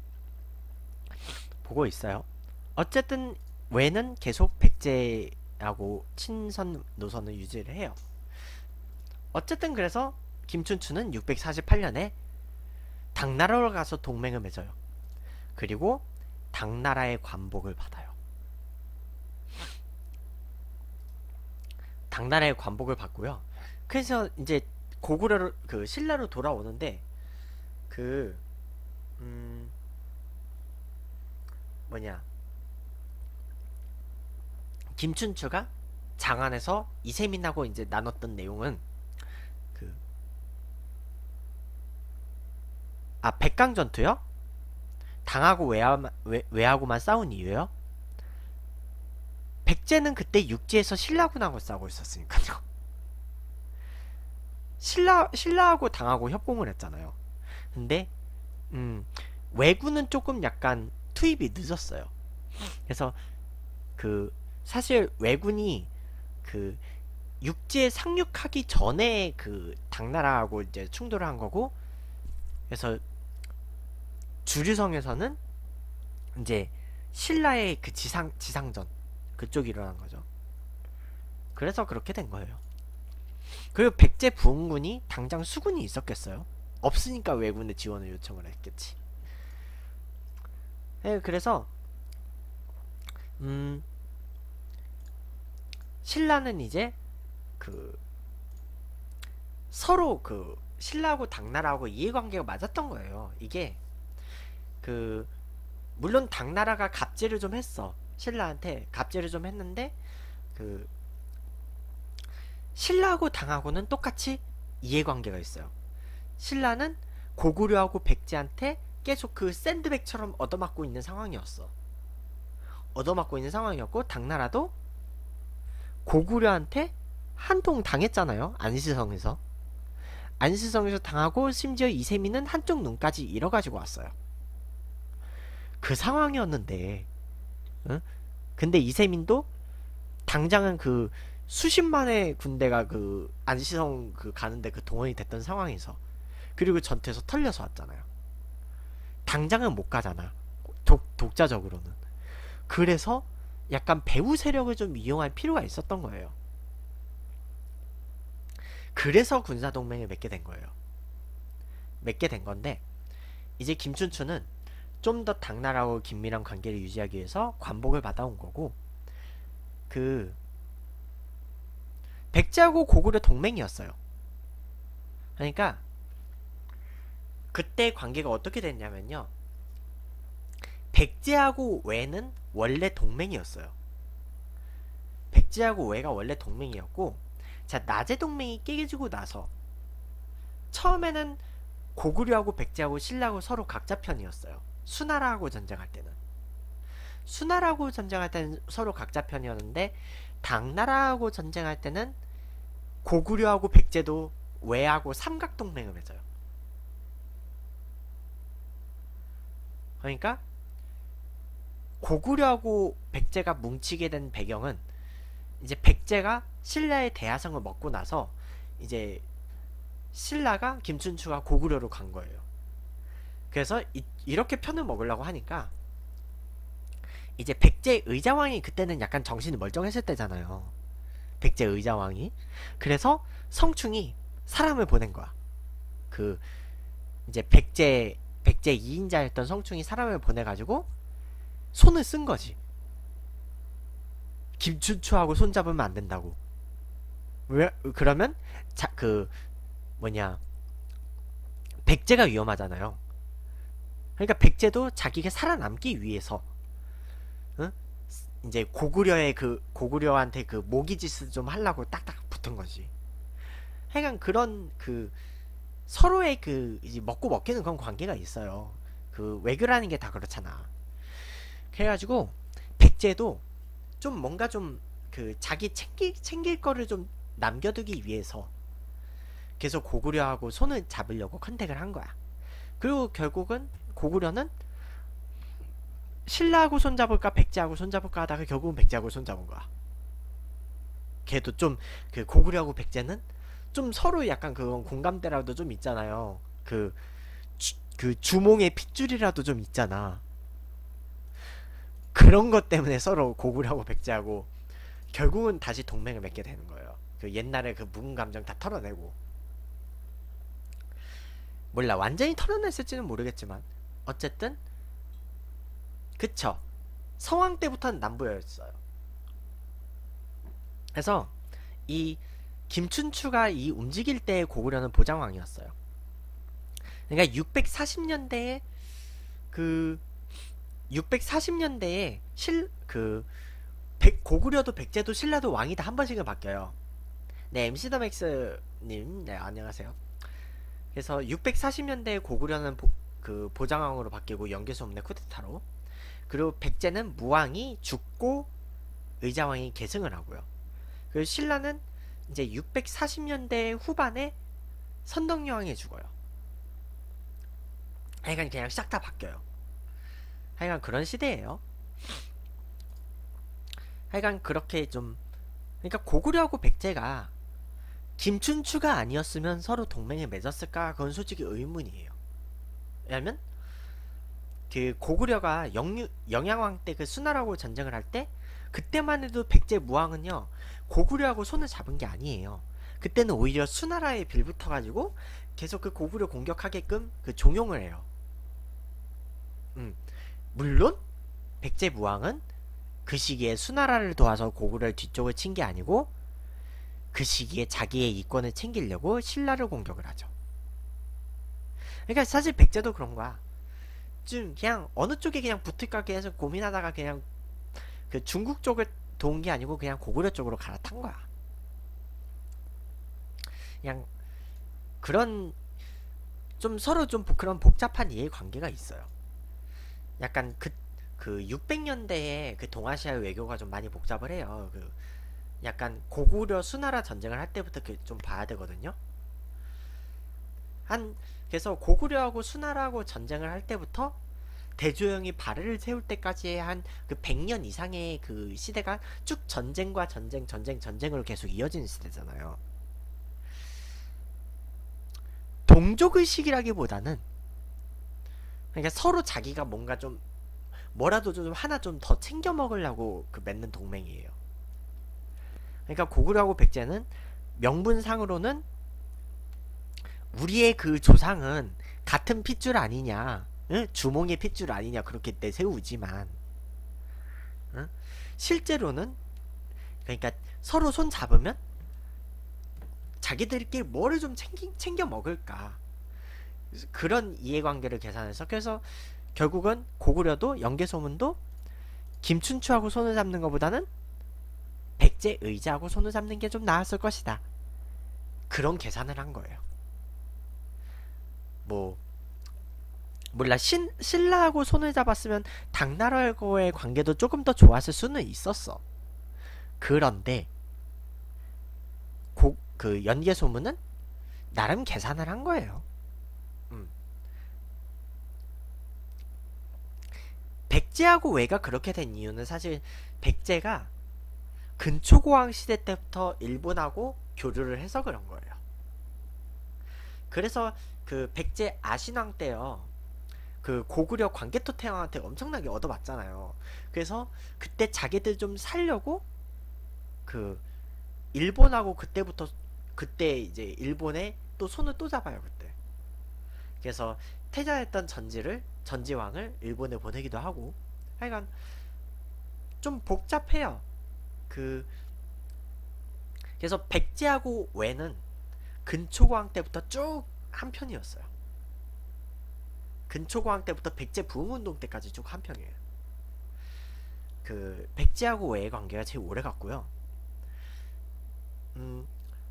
보고 있어요. 어쨌든 외는 계속 백제하고 친선 노선을 유지를 해요. 어쨌든 그래서 김춘추는 육백사십팔 년에 당나라로 가서 동맹을 맺어요. 그리고 당나라의 관복을 받아요. 당나라의 관복을 받고요. 그래서 이제 고구려로 그 신라로 돌아오는데 그 음 뭐냐 김춘추가 장안에서 이세민하고 이제 나눴던 내용은 그 아 백강전투요? 당하고 외하만, 외, 외하고만 싸운 이유요? 백제는 그때 육지에서 신라군하고 싸우고 있었으니까요. 신라, 신라하고 당하고 협공을 했잖아요. 근데 음, 왜군은 조금 약간 투입이 늦었어요. 그래서 그 사실 왜군이 그 육지에 상륙하기 전에 그 당나라하고 이제 충돌을 한 거고, 그래서 주류성에서는 이제 신라의 그 지상 지상전 그쪽이 일어난 거죠. 그래서 그렇게 된 거예요. 그리고 백제 부흥군이 당장 수군이 있었겠어요? 없으니까 왜군의 지원을 요청을 했겠지. 네, 그래서 음 신라는 이제 그 서로 그 신라하고 당나라하고 이해관계가 맞았던 거예요. 이게 그 물론 당나라가 갑질을 좀 했어. 신라한테 갑질을 좀 했는데 그 신라하고 당하고는 똑같이 이해관계가 있어요. 신라는 고구려하고 백제한테 계속 그 샌드백처럼 얻어맞고 있는 상황이었어. 얻어맞고 있는 상황이었고 당나라도 고구려한테 한통 당했잖아요. 안시성에서. 안시성에서 당하고 심지어 이세민은 한쪽 눈까지 잃어가지고 왔어요. 그 상황이었는데 응? 근데 이세민도 당장은 그 수십만의 군대가 그 안시성 그 가는데 그 동원이 됐던 상황에서 그리고 전투에서 털려서 왔잖아요. 당장은 못 가잖아. 독, 독자적으로는. 그래서 약간 배후 세력을 좀 이용할 필요가 있었던 거예요. 그래서 군사동맹을 맺게 된 거예요. 맺게 된 건데 이제 김춘추는 좀 더 당나라하고 긴밀한 관계를 유지하기 위해서 관복을 받아온 거고 그 백제하고 고구려 동맹이었어요. 그러니까 그때 관계가 어떻게 됐냐면요. 백제하고 외는 원래 동맹이었어요. 백제하고 외가 원래 동맹이었고 자 나제 동맹이 깨지고 나서 처음에는 고구려하고 백제하고 신라하고 서로 각자 편이었어요. 수나라하고 전쟁할 때는 수나라하고 전쟁할 때는 서로 각자 편이었는데 당나라하고 전쟁할 때는 고구려하고 백제도 외하고 삼각동맹을 맺어요. 그러니까 고구려하고 백제가 뭉치게 된 배경은 이제 백제가 신라의 대하성을 먹고 나서 이제 신라가 김춘추가 고구려로 간 거예요. 그래서 이, 이렇게 편을 먹으려고 하니까 이제 백제 의자왕이 그때는 약간 정신이 멀쩡했을 때잖아요. 백제 의자왕이. 그래서 성충이 사람을 보낸 거야. 그 이제 백제 백제 이 인자였던 성충이 사람을 보내가지고 손을 쓴 거지. 김춘추하고 손잡으면 안 된다고. 왜? 그러면 자 그 뭐냐 백제가 위험하잖아요. 그러니까 백제도 자기가 살아남기 위해서 응? 이제 고구려의 그 고구려한테 그 모기짓을 좀 하려고 딱딱 붙은 거지. 하여간 그런 그 서로의 그 이제 먹고 먹기는 그런 관계가 있어요. 그 외교라는 게 다 그렇잖아. 그래가지고 백제도 좀 뭔가 좀 그 자기 챙길 챙길 거를 좀 남겨두기 위해서 계속 고구려하고 손을 잡으려고 컨택을 한 거야. 그리고 결국은 고구려는 신라하고 손잡을까 백제하고 손잡을까 하다가 결국은 백제하고 손잡은 거야. 걔도 좀 그 고구려하고 백제는 좀 서로 약간 그건 공감대라도 좀 있잖아요. 그, 주, 그 주몽의 핏줄이라도 좀 있잖아. 그런 것 때문에 서로 고구려하고 백제하고 결국은 다시 동맹을 맺게 되는 거예요. 그 옛날에 그 묵은 감정 다 털어내고. 몰라 완전히 털어냈을지는 모르겠지만 어쨌든 그쵸. 성왕 때부터는 남부였어요. 그래서 이 김춘추가 이 움직일 때의 고구려는 보장왕이었어요. 그러니까 육백사십 년대에 그 육백사십 년대에 실 그 고구려도 백제도 신라도 왕이 다 한 번씩은 바뀌어요. 네, 엠씨 더 맥스님, 네 안녕하세요. 그래서 육백사십 년대에 고구려는 보, 그 보장왕으로 바뀌고 연계수 없는 쿠데타로. 그리고 백제는 무왕이 죽고 의자왕이 계승을 하고요. 그리고 신라는 이제 육백사십 년대 후반에 선덕여왕이 죽어요. 하여간 그냥 싹 다 바뀌어요. 하여간 그런 시대예요. 하여간 그렇게 좀 그러니까 고구려하고 백제가 김춘추가 아니었으면 서로 동맹을 맺었을까? 그건 솔직히 의문이에요. 왜냐면 그 고구려가 영유, 영양왕 때 그 수나라하고 전쟁을 할 때 그때만 해도 백제 무왕은요 고구려하고 손을 잡은 게 아니에요. 그때는 오히려 수나라에 빌붙어가지고 계속 그 고구려 공격하게끔 그 종용을 해요. 음. 물론 백제무왕은 그 시기에 수나라를 도와서 고구려를 뒤쪽을 친 게 아니고 그 시기에 자기의 이권을 챙기려고 신라를 공격을 하죠. 그러니까 사실 백제도 그런 거야. 좀 그냥 어느 쪽에 그냥 붙을까 계속 고민하다가 그냥 그 중국 쪽을 도운 게 아니고 그냥 고구려 쪽으로 갈아탄 거야. 그냥 그런 좀 서로 좀 그런 복잡한 이해관계가 있어요. 약간 그, 그 육백 년대에 그 동아시아 외교가 좀 많이 복잡을 해요. 그 약간 고구려 수나라 전쟁을 할 때부터 그 좀 봐야 되거든요. 한 그래서 고구려하고 수나라하고 전쟁을 할 때부터 대조영이 발을 세울 때까지의 한 그 백 년 이상의 그 시대가 쭉 전쟁과 전쟁, 전쟁, 전쟁으로 계속 이어지는 시대잖아요. 동족의식이라기보다는 그러니까 서로 자기가 뭔가 좀 뭐라도 좀 하나 좀 더 챙겨 먹으려고 그 맺는 동맹이에요. 그러니까 고구려하고 백제는 명분상으로는 우리의 그 조상은 같은 핏줄 아니냐, 응? 주몽의 핏줄 아니냐 그렇게 내세우지만, 응? 실제로는 그러니까 서로 손 잡으면 자기들끼리 뭐를 좀 챙기, 챙겨 먹을까, 그런 이해관계를 계산해서 그래서 결국은 고구려도 연개소문도 김춘추하고 손을 잡는 것보다는 백제의자하고 손을 잡는 게 좀 나았을 것이다, 그런 계산을 한 거예요. 뭐 몰라 신, 신라하고 손을 잡았으면 당나라하고의 관계도 조금 더 좋았을 수는 있었어. 그런데 고, 그 연개소문은 나름 계산을 한 거예요. 음. 백제하고 왜가 그렇게 된 이유는 사실 백제가 근초고왕 시대 때부터 일본하고 교류를 해서 그런 거예요. 그래서 그 백제 아신왕 때요, 그 고구려 광개토태왕한테 엄청나게 얻어맞잖아요. 그래서 그때 자기들 좀 살려고 그 일본하고 그때부터 그때 이제 일본에 또 손을 또 잡아요 그때. 그래서 태자했던 전지를 전지왕을 일본에 보내기도 하고, 하여간 좀 복잡해요. 그 그래서 백제하고 왜는 근초고왕 때부터 쭉 한편이었어요. 근초고왕 때부터 백제 부흥운동 때까지 쭉 한편이에요. 그 백제하고 왜의 관계가 제일 오래 갔고요. 음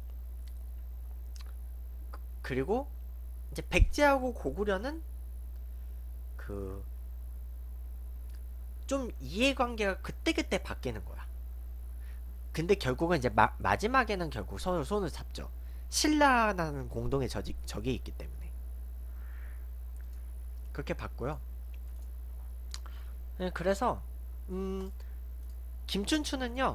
그리고 이제 백제하고 고구려는 그 좀 이해관계가 그때그때 바뀌는 거야. 근데 결국은 이제 마, 마지막에는 결국 손을 손을 잡죠. 신라라는 공동의 적이, 적이 있기 때문에 그렇게 봤고요. 네, 그래서 음, 김춘추는요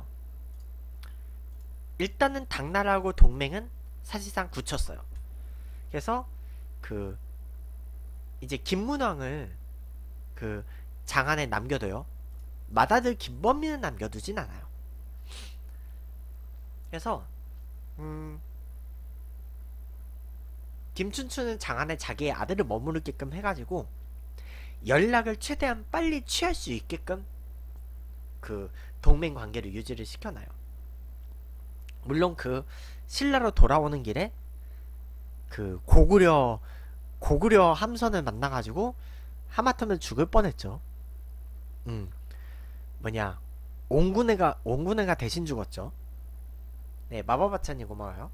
일단은 당나라하고 동맹은 사실상 굳혔어요. 그래서 그 이제 김문왕을 그 장안에 남겨둬요. 맏아들 김범민은 남겨두진 않아요. 그래서 음, 김춘추는 장안에 자기의 아들을 머무르게끔 해가지고 연락을 최대한 빨리 취할 수 있게끔 그 동맹 관계를 유지를 시켜놔요. 물론 그 신라로 돌아오는 길에 그 고구려 고구려 함선을 만나가지고 하마터면 죽을 뻔했죠. 음 뭐냐 옹군회가 옹군회가 대신 죽었죠. 네, 마법아찬이 고마워요.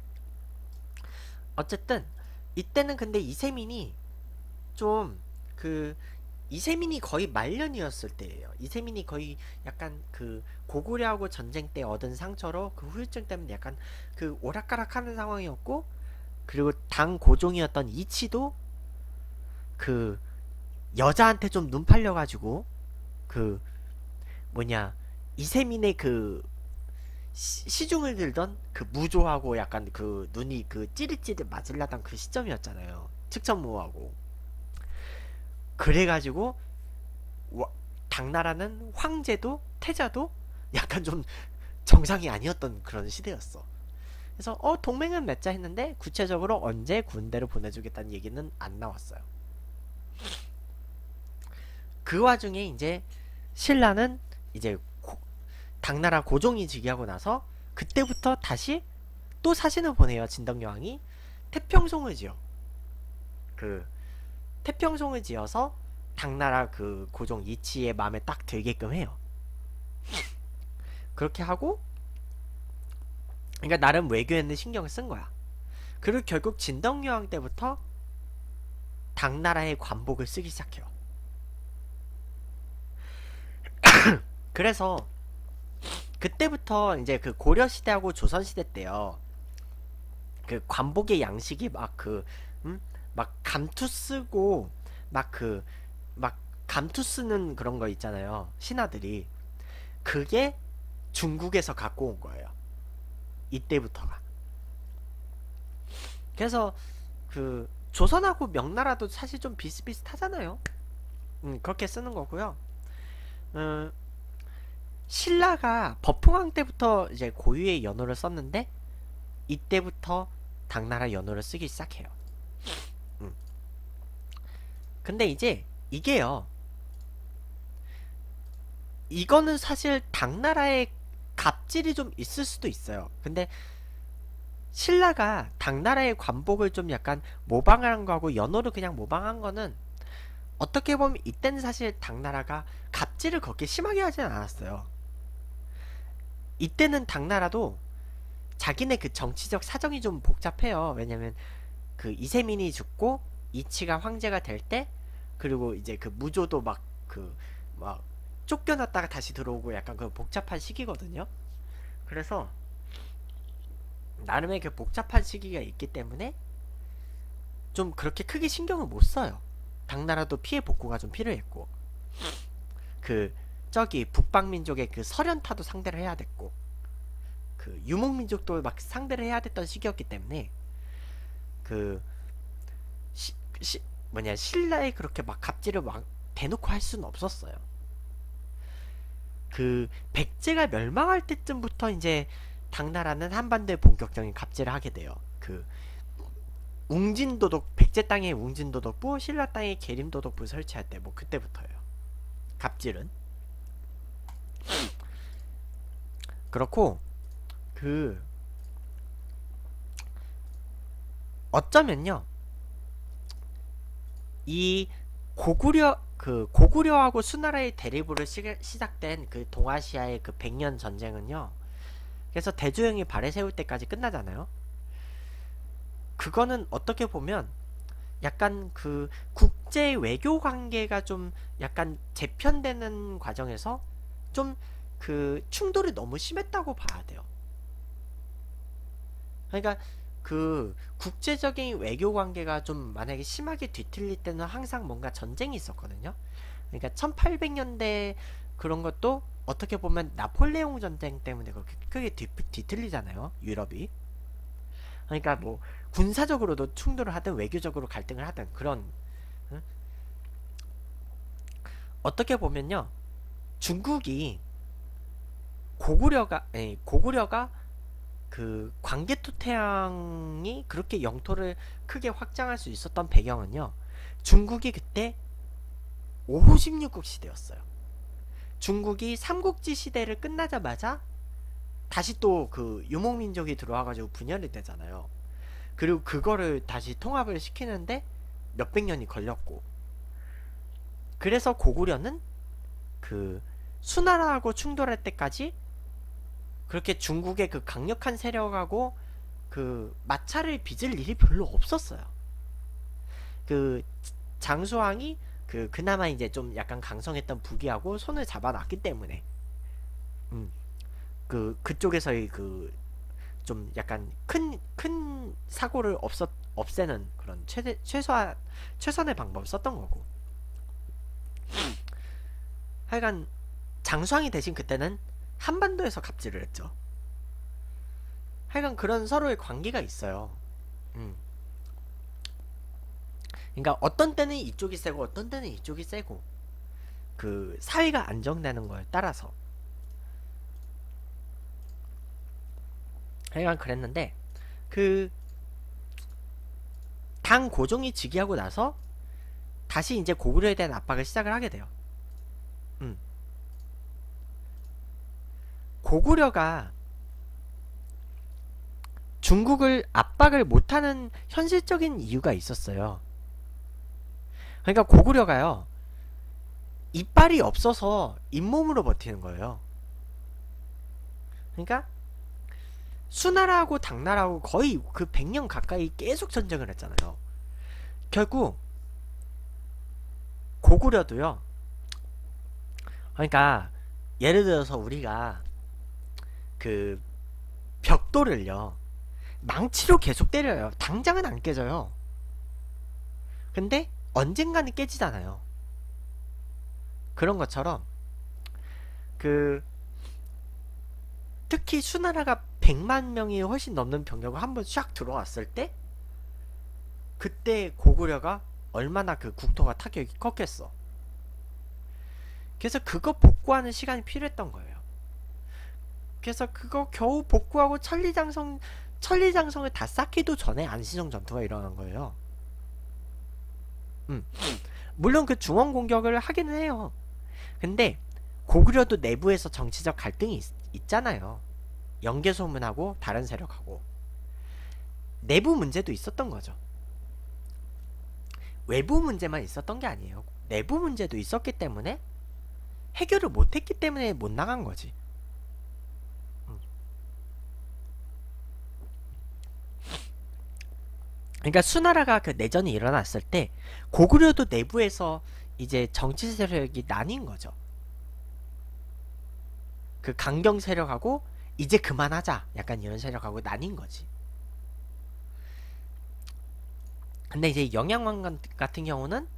어쨌든 이때는 근데 이세민이 좀 그 이세민이 거의 말년이었을 때예요. 이세민이 거의 약간 그 고구려하고 전쟁 때 얻은 상처로 그 후유증 때문에 약간 그 오락가락하는 상황이었고, 그리고 당 고종이었던 이치도 그 여자한테 좀 눈 팔려가지고 그 뭐냐 이세민의 그 시, 시중을 들던 그 무조하고 약간 그 눈이 그 찌릿찌릿 맞으려던 그 시점이었잖아요. 측천무하고. 그래가지고 와, 당나라는 황제도 태자도 약간 좀 정상이 아니었던 그런 시대였어. 그래서 어 동맹은 맺자 했는데 구체적으로 언제 군대를 보내주겠다는 얘기는 안 나왔어요. 그 와중에 이제 신라는 이제 고, 당나라 고종이 즉위하고 나서 그때부터 다시 또 사신을 보내요. 진덕여왕이 태평송을 지어. 그 태평송을 지어서 당나라 그 고종 이치의 마음에 딱 들게끔 해요. 그렇게 하고 그러니까 나름 외교에는 신경을 쓴 거야. 그리고 결국 진덕여왕 때부터 당나라의 관복을 쓰기 시작해요. 그래서 그때부터 이제 그 고려시대하고 조선시대 때요. 그 관복의 양식이 막 그, 음? 막 감투 쓰고, 막 그, 막 감투 쓰는 그런 거 있잖아요. 신하들이. 그게 중국에서 갖고 온 거예요. 이때부터가. 그래서 그 조선하고 명나라도 사실 좀 비슷비슷하잖아요. 음, 그렇게 쓰는 거고요. 음, 신라가 법흥왕 때부터 이제 고유의 연호를 썼는데 이때부터 당나라 연호를 쓰기 시작해요. 음. 근데 이제 이게요. 이거는 사실 당나라의 갑질이 좀 있을 수도 있어요. 근데 신라가 당나라의 관복을 좀 약간 모방한 거하고 연호를 그냥 모방한 거는 어떻게 보면 이때는 사실 당나라가 갑질을 그렇게 심하게 하진 않았어요. 이때는 당나라도 자기네 그 정치적 사정이 좀 복잡해요. 왜냐면 그 이세민이 죽고 이치가 황제가 될 때 그리고 이제 그 무조도 막 그 막 쫓겨났다가 다시 들어오고 약간 그 복잡한 시기거든요. 그래서 나름의 그 복잡한 시기가 있기 때문에 좀 그렇게 크게 신경을 못 써요. 당나라도 피해 복구가 좀 필요했고 그 저기 북방민족의 그 설현타도 상대를 해야 됐고 그 유목민족도 막 상대를 해야 됐던 시기였기 때문에 그 시, 시, 뭐냐 신라에 그렇게 막 갑질을 막 대놓고 할 수는 없었어요. 그 백제가 멸망할 때쯤부터 이제 당나라는 한반도에 본격적인 갑질을 하게 돼요. 그 웅진도독 백제 땅에 웅진도독부 신라 땅에 계림도독부 설치할 때 뭐 그때부터예요. 갑질은 그렇고 그 어쩌면요 이 고구려 그 고구려하고 수나라의 대립으로 시, 시작된 그 동아시아의 그 백년 전쟁은요. 그래서 대조영이 발을 세울 때까지 끝나잖아요. 그거는 어떻게 보면 약간 그 국제 외교 관계가 좀 약간 재편되는 과정에서 좀 그 충돌이 너무 심했다고 봐야 돼요. 그러니까 그 국제적인 외교 관계가 좀 만약에 심하게 뒤틀릴 때는 항상 뭔가 전쟁이 있었거든요. 그러니까 천팔백 년대 그런 것도 어떻게 보면 나폴레옹 전쟁 때문에 그렇게 크게 뒤, 뒤틀리잖아요. 유럽이. 그러니까 뭐 군사적으로도 충돌을 하든 외교적으로 갈등을 하든 그런 응? 어떻게 보면요. 중국이 고구려가 에 고구려가 그 광개토태양이 그렇게 영토를 크게 확장할 수 있었던 배경은요. 중국이 그때 오호십육국 시대였어요. 중국이 삼국지 시대를 끝나자마자 다시 또 그 유목민족이 들어와가지고 분열이 되잖아요. 그리고 그거를 다시 통합을 시키는데 몇백 년이 걸렸고 그래서 고구려는 그 수나라하고 충돌할 때까지 그렇게 중국의 그 강력한 세력하고 그 마찰을 빚을 일이 별로 없었어요. 그 장수왕이 그 그나마 이제 좀 약간 강성했던 북이하고 손을 잡아놨기 때문에 음, 그 그쪽에서의 그 좀 약간 큰 큰 사고를 없었 없애는 그런 최대 최소한 최선의 방법을 썼던 거고. 하여간 장수왕이 대신 그때는 한반도에서 갑질을 했죠. 하여간 그런 서로의 관계가 있어요. 음. 그러니까 어떤 때는 이쪽이 세고 어떤 때는 이쪽이 세고 그 사회가 안정되는 거에 따라서 하여간 그랬는데 그 당 고종이 즉위하고 나서 다시 이제 고구려에 대한 압박을 시작을 하게 돼요. 음. 고구려가 중국을 압박을 못하는 현실적인 이유가 있었어요. 그러니까 고구려가요, 이빨이 없어서 잇몸으로 버티는 거예요. 그러니까 수나라하고 당나라하고 거의 그 백 년 가까이 계속 전쟁을 했잖아요. 결국 고구려도요, 그러니까 예를 들어서 우리가 그 벽돌을요 망치로 계속 때려요. 당장은 안 깨져요. 근데 언젠가는 깨지잖아요. 그런 것처럼 그 특히 수나라가 백만 명이 훨씬 넘는 병력을 한번 샥 들어왔을 때, 그때 고구려가 얼마나 그 국토가 타격이 컸겠어. 그래서 그거 복구하는 시간이 필요했던 거예요. 그래서 그거 겨우 복구하고 천리장성 천리장성을 다 쌓기도 전에 안시성 전투가 일어난 거예요. 음. 물론 그 중원 공격을 하기는 해요. 근데 고구려도 내부에서 정치적 갈등이 있, 있잖아요. 영계소문하고 다른 세력하고 내부 문제도 있었던 거죠. 외부 문제만 있었던 게 아니에요. 내부 문제도 있었기 때문에 해결을 못했기 때문에 못 나간 거지. 음. 그러니까 수나라가 그 내전이 일어났을 때 고구려도 내부에서 이제 정치 세력이 나뉜 거죠. 그 강경 세력하고 이제 그만하자 약간 이런 세력하고 나뉜 거지. 근데 이제 영양왕 같은 경우는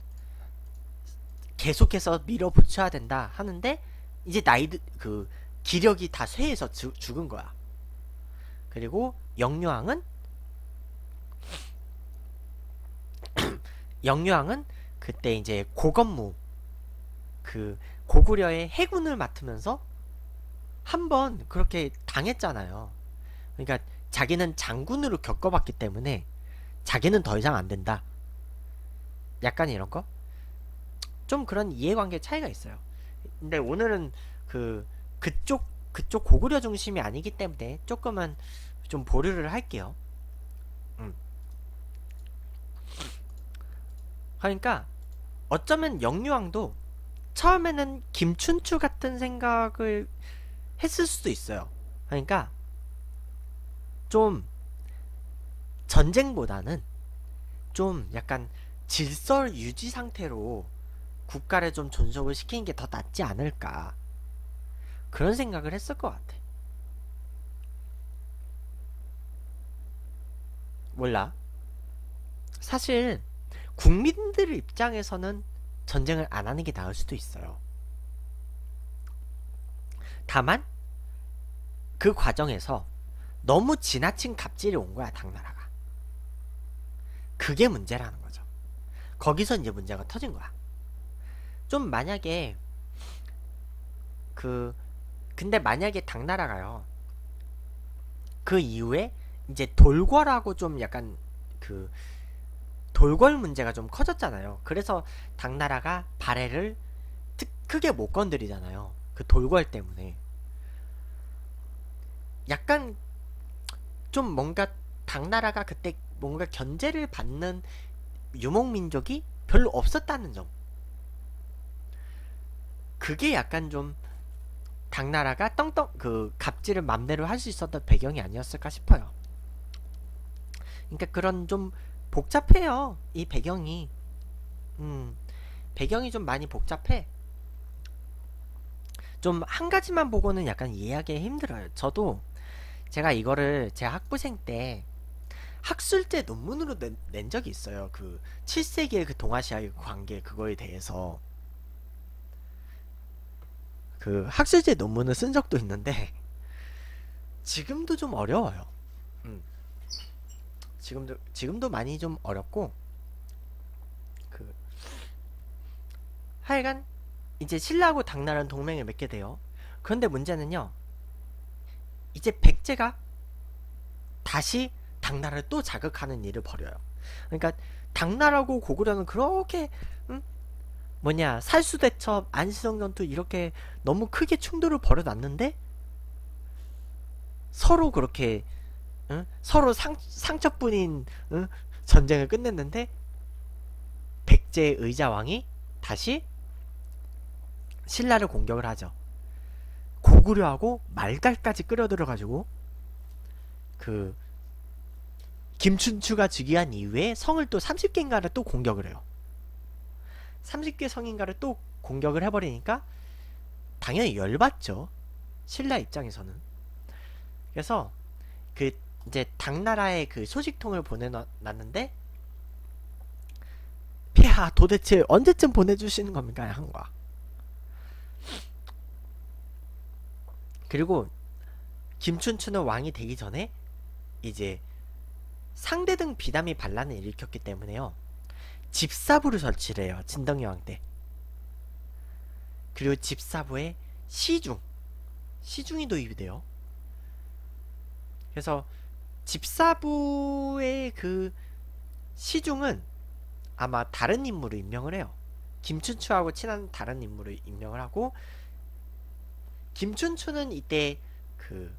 계속해서 밀어붙여야 된다 하는데 이제 나이 그 기력이 다 쇠해서 주, 죽은 거야. 그리고 영유왕은 영유왕은 그때 이제 고건무 그 고구려의 해군을 맡으면서 한번 그렇게 당했잖아요. 그러니까 자기는 장군으로 겪어봤기 때문에 자기는 더 이상 안 된다. 약간 이런 거? 좀 그런 이해관계 차이가 있어요. 근데 오늘은 그 그쪽 그쪽 고구려 중심이 아니기 때문에 조금은 좀 보류를 할게요. 음. 그러니까 어쩌면 영유왕도 처음에는 김춘추 같은 생각을 했을 수도 있어요. 그러니까 좀 전쟁보다는 좀 약간 질서 유지 상태로 국가를 좀 존속을 시키는 게 더 낫지 않을까, 그런 생각을 했을 것 같아. 몰라. 사실 국민들 입장에서는 전쟁을 안 하는 게 나을 수도 있어요. 다만 그 과정에서 너무 지나친 갑질이 온 거야, 당나라가. 그게 문제라는 거죠. 거기서 이제 문제가 터진 거야. 좀 만약에 그 근데 만약에 당나라가요 그 이후에 이제 돌궐하고 좀 약간 그 돌궐 문제가 좀 커졌잖아요. 그래서 당나라가 발해를 크게 못 건드리잖아요. 그 돌궐 때문에. 약간 좀 뭔가 당나라가 그때 뭔가 견제를 받는 유목민족이 별로 없었다는 점. 그게 약간 좀 당나라가 떵떵 그 갑질을 맘대로 할 수 있었던 배경이 아니었을까 싶어요. 그러니까 그런 좀 복잡해요, 이 배경이. 음, 배경이 좀 많이 복잡해. 좀 한 가지만 보고는 약간 이해하기 힘들어요. 저도 제가 이거를 제 학부생 때 학술제 논문으로 낸, 낸 적이 있어요. 그 칠 세기의 그 동아시아의 관계, 그거에 대해서 그 학술제 논문을 쓴 적도 있는데 지금도 좀 어려워요. 음. 지금도 지금도 많이 좀 어렵고, 그 하여간 이제 신라하고 당나라는 동맹을 맺게 돼요. 그런데 문제는요, 이제 백제가 다시 당나라를 또 자극하는 일을 벌여요. 그러니까 당나라고 고구려는 그렇게 응? 뭐냐 살수대첩 안시성전투 이렇게 너무 크게 충돌을 벌여놨는데 서로 그렇게 응? 서로 상, 상처뿐인 응? 전쟁을 끝냈는데 백제 의자왕이 다시 신라를 공격을 하죠. 고구려하고 말갈까지 끌어들여가지고 그 김춘추가 즉위한 이후에 성을 또 삼십 개인가를 또 공격을 해요. 삼십 개 성인가를 또 공격을 해버리니까 당연히 열받죠. 신라 입장에서는. 그래서 그 이제 당나라에 그 소식통을 보내놨는데 폐하 도대체 언제쯤 보내주시는 겁니까? 한 거야. 그리고 김춘추는 왕이 되기 전에 이제 상대등 비담이 반란을 일으켰기 때문에요. 집사부를 설치를 해요. 진덕여왕 때. 그리고 집사부에 시중 시중이 도입이 돼요. 그래서 집사부의 그 시중은 아마 다른 인물을 임명을 해요. 김춘추하고 친한 다른 인물을 임명을 하고, 김춘추는 이때 그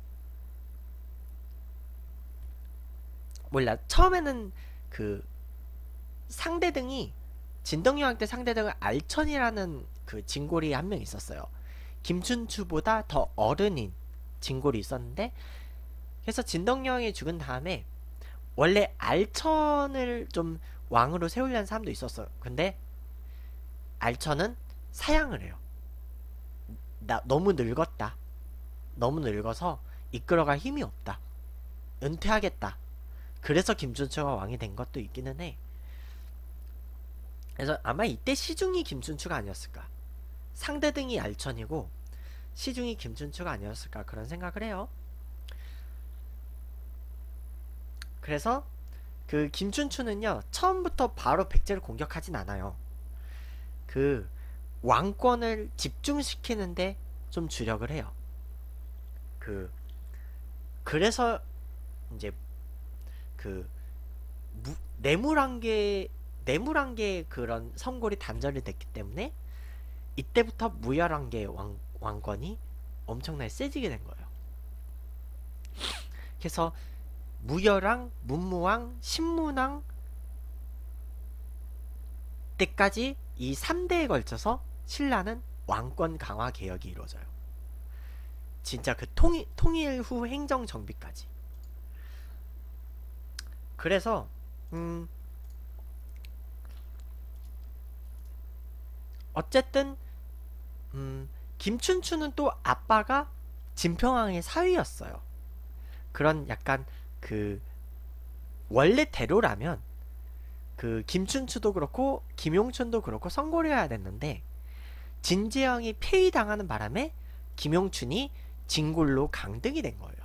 몰라 처음에는 그 상대등이 진덕여왕 때 상대등은 알천이라는 그 진골이 한 명 있었어요. 김춘추보다 더 어른인 진골이 있었는데, 그래서 진덕여왕이 죽은 다음에 원래 알천을 좀 왕으로 세우려는 사람도 있었어요. 근데 알천은 사양을 해요. 나 너무 늙었다. 너무 늙어서 이끌어갈 힘이 없다. 은퇴하겠다. 그래서 김춘추가 왕이 된 것도 있기는 해. 그래서 아마 이때 시중이 김춘추가 아니었을까. 상대등이 알천이고 시중이 김춘추가 아니었을까 그런 생각을 해요. 그래서 그 김춘추는요 처음부터 바로 백제를 공격하진 않아요. 그 왕권을 집중시키는데 좀 주력을 해요. 그 그래서 이제 그 무, 내물한계 내물한계 그런 성골이 단절이 됐기 때문에 이때부터 무열한계 왕, 왕권이 엄청나게 세지게 된 거예요. 그래서 무열왕, 문무왕, 신문왕 때까지 이 삼 대에 걸쳐서 신라는 왕권 강화 개혁이 이루어져요. 진짜 그 통일, 통일 후 행정 정비까지. 그래서 음 어쨌든 음 김춘추는 또 아빠가 진평왕의 사위였어요. 그런 약간 그 원래대로라면 그 김춘추도 그렇고 김용춘도 그렇고 성골이어야 됐는데 진제왕이 폐위당하는 바람에 김용춘이 진골로 강등이 된 거예요.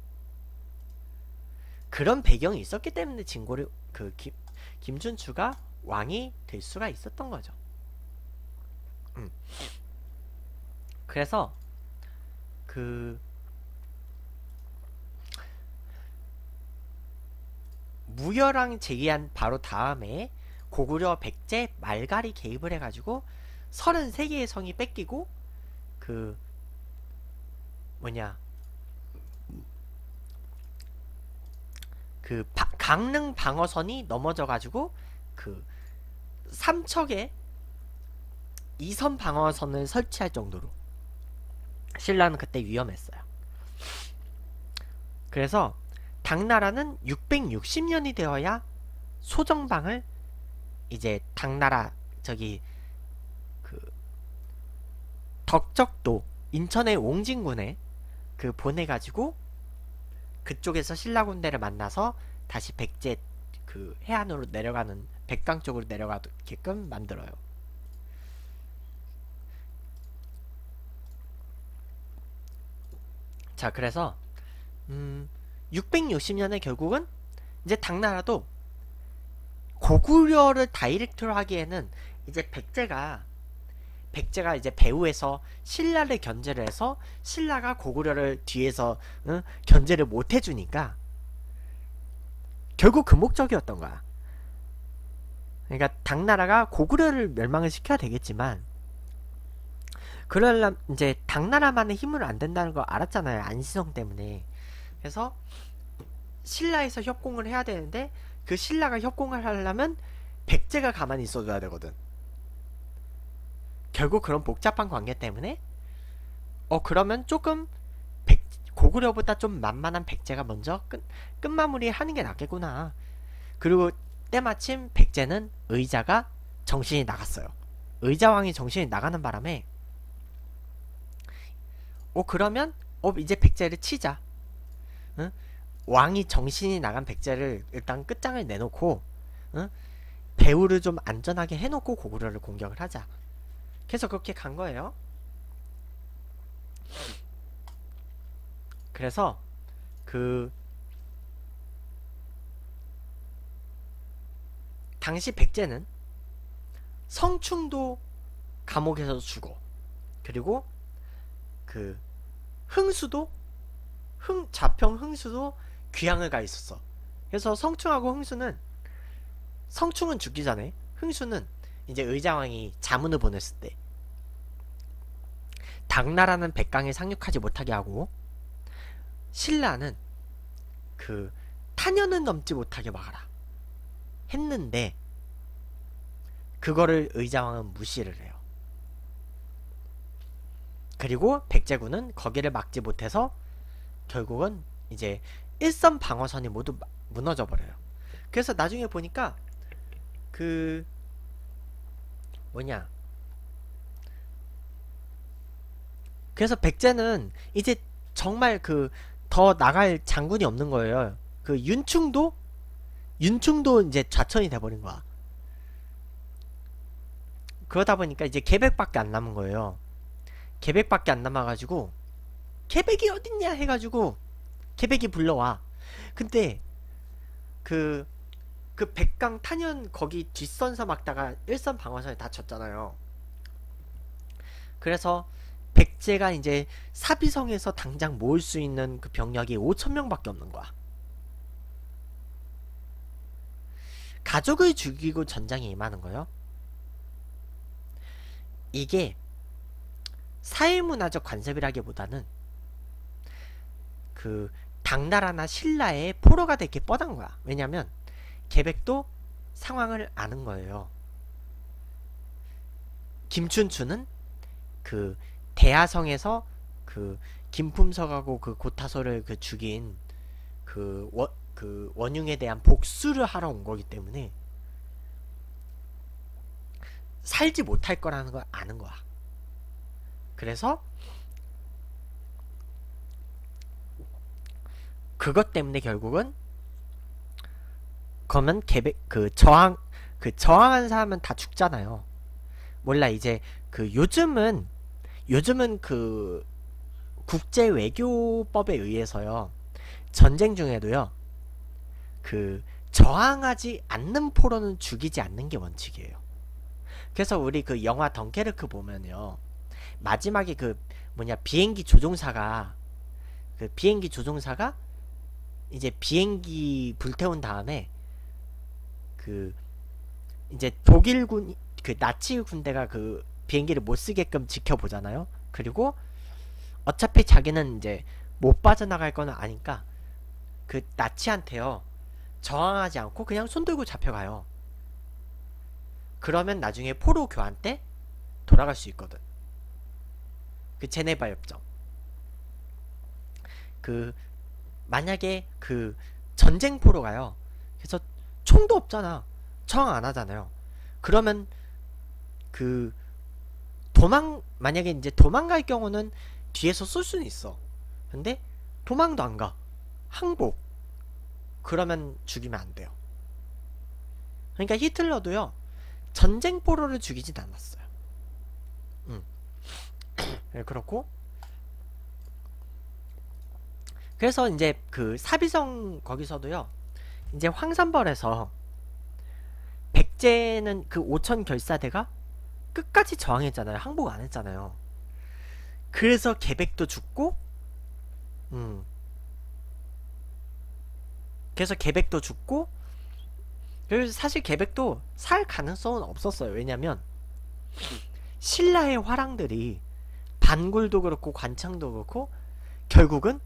그런 배경이 있었기 때문에 진골이 그 김, 김춘추가 왕이 될 수가 있었던 거죠. 음. 그래서 그 무열왕 제기한 바로 다음에 고구려 백제 말갈이 개입을 해가지고 서른세 개의 성이 뺏기고 그 뭐냐 그 바, 강릉 방어선이 넘어져가지고 그 삼척에 이선 방어선을 설치할 정도로 신라는 그때 위험했어요. 그래서 당나라는 육백육십 년이 되어야 소정방을 이제 당나라 저기 그 덕적도 인천의 옹진군에 그 보내가지고 그쪽에서 신라 군대를 만나서 다시 백제 그 해안으로 내려가는 백강 쪽으로 내려가게끔 만들어요. 자, 그래서 음 육백육십 년에 결국은 이제 당나라도 고구려를 다이렉트로 하기에는 이제 백제가 백제가 이제 배후에서 신라를 견제를 해서 신라가 고구려를 뒤에서 응? 견제를 못 해주니까 결국 그 목적이었던 거야. 그러니까 당나라가 고구려를 멸망을 시켜야 되겠지만, 그러려면 이제 당나라만의 힘으로 안 된다는 거 알았잖아요. 안시성 때문에. 그래서 신라에서 협공을 해야 되는데, 그 신라가 협공을 하려면 백제가 가만히 있어줘야 되거든. 결국 그런 복잡한 관계 때문에 어 그러면 조금 백, 고구려보다 좀 만만한 백제가 먼저 끝, 끝마무리 하는 게 낫겠구나. 그리고 때마침 백제는 의자가 정신이 나갔어요. 의자왕이 정신이 나가는 바람에 어 그러면 어 이제 백제를 치자. 응? 왕이 정신이 나간 백제를 일단 끝장을 내놓고, 응? 배후를 좀 안전하게 해놓고 고구려를 공격을 하자. 그래서 그렇게 간 거예요. 그래서 그 당시 백제는 성충도 감옥에서 죽어. 그리고 그 흥수도 흥 자평 흥수도 귀향을 가 있었어. 그래서 성충하고 흥수는, 성충은 죽기 전에 흥수는 이제 의자왕이 자문을 보냈을 때 당나라는 백강에 상륙하지 못하게 하고 신라는 그 탄현은 넘지 못하게 막아라 했는데, 그거를 의자왕은 무시를 해요. 그리고 백제군은 거기를 막지 못해서 결국은 이제 일선 방어선이 모두 무너져 버려요. 그래서 나중에 보니까 그 뭐냐, 그래서 백제는 이제 정말 그 더 나갈 장군이 없는 거예요. 그 윤충도 윤충도 이제 좌천이 돼버린 거야. 그러다 보니까 이제 계백밖에 안 남은 거예요. 계백밖에 안 남아가지고 계백이 어딨냐 해가지고 계백이 불러와. 근데 그 그 백강 탄현 거기 뒷선서 막다가 일선 방어선에 다쳤잖아요. 그래서 백제가 이제 사비성에서 당장 모을 수 있는 그 병력이 오천 명밖에 없는 거야. 가족을 죽이고 전장에 임하는 거요. 이게 사회문화적 관습이라기보다는 그 당나라나 신라의 포로가 되게 뻔한 거야. 왜냐면 계백도 상황을 아는 거예요. 김춘추는 그 대하성에서 그 김품석하고 그 고타소를 그 죽인 그, 원, 그 원흉에 대한 복수를 하러 온 거기 때문에 살지 못할 거라는 걸 아는 거야. 그래서 그것 때문에 결국은 그러면 계백 그 저항 그 저항한 사람은 다 죽잖아요. 몰라 이제 그 요즘은 요즘은 그 국제 외교법에 의해서요, 전쟁 중에도요 그 저항하지 않는 포로는 죽이지 않는 게 원칙이에요. 그래서 우리 그 영화 덩케르크 보면요, 마지막에 그 뭐냐 비행기 조종사가 그 비행기 조종사가 이제 비행기 불태운 다음에 그 이제 독일군 그 나치 군대가 그 비행기를 못 쓰게끔 지켜보잖아요. 그리고 어차피 자기는 이제 못 빠져나갈 거는 아니까 그 나치한테요 저항하지 않고 그냥 손 들고 잡혀가요. 그러면 나중에 포로 교환 때 돌아갈 수 있거든. 그 제네바 협정. 그 만약에 그 전쟁 포로가요, 그래서 총도 없잖아, 저항 안 하잖아요. 그러면 그 도망 만약에 이제 도망갈 경우는 뒤에서 쏠 수는 있어. 근데 도망도 안 가, 항복. 그러면 죽이면 안 돼요. 그러니까 히틀러도요 전쟁 포로를 죽이진 않았어요. 음. 네, 그렇고 그래서 이제 그 사비성 거기서도요 이제 황산벌에서 백제는 그 오천 결사대가 끝까지 저항했잖아요. 항복 안 했잖아요. 그래서 계백도 죽고, 음 그래서 계백도 죽고, 그래서 사실 계백도 살 가능성은 없었어요. 왜냐면 신라의 화랑들이 반굴도 그렇고 관창도 그렇고 결국은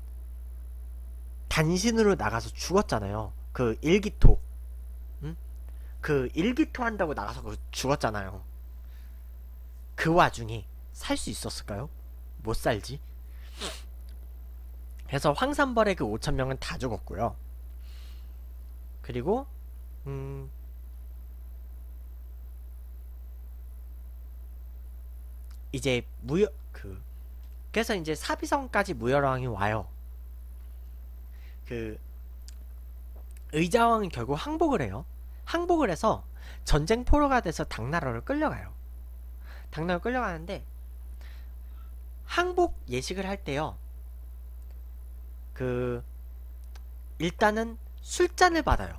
단신으로 나가서 죽었잖아요. 그 일기토, 응? 그 일기토 한다고 나가서 죽었잖아요. 그 와중에 살 수 있었을까요? 못 살지. 그래서 황산벌의 그 오천 명은 다 죽었고요. 그리고 음 이제 무여 그 그래서 이제 사비성까지 무열왕이 와요. 그 의자왕은 결국 항복을 해요. 항복을 해서 전쟁 포로가 돼서 당나라로 끌려가요. 당나라로 끌려가는데 항복 예식을 할 때요. 그 일단은 술잔을 받아요.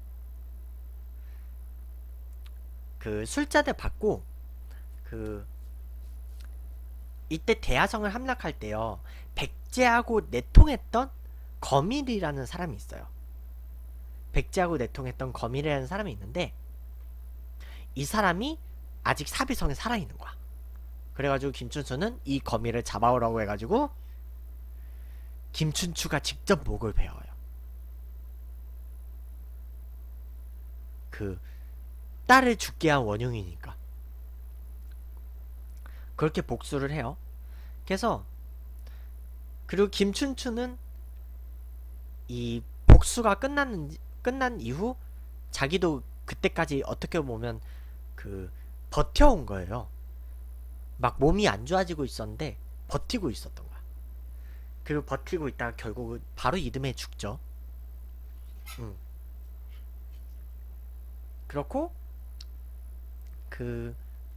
그 술잔을 받고 그 이때 대하성을 함락할 때요. 백제하고 내통했던 거밀이라는 사람이 있어요. 백제하고 내통했던 거밀이라는 사람이 있는데 이 사람이 아직 사비성에 살아있는 거야. 그래가지고 김춘추는 이 거밀을 잡아오라고 해가지고 김춘추가 직접 목을 베어요. 그 딸을 죽게 한 원흉이니까. 그렇게 복수를 해요. 그래서 그리고 김춘추는 이 복수가 끝났는 끝난 이후 자기도 그때까지 어떻게 보면 그 버텨온 거예요. 막 몸이 안 좋아지고 있었는데 버티고 있었던 거야. 그리고 버티고 있다가 결국은 바로 이듬해 죽죠. 음. 그렇고 그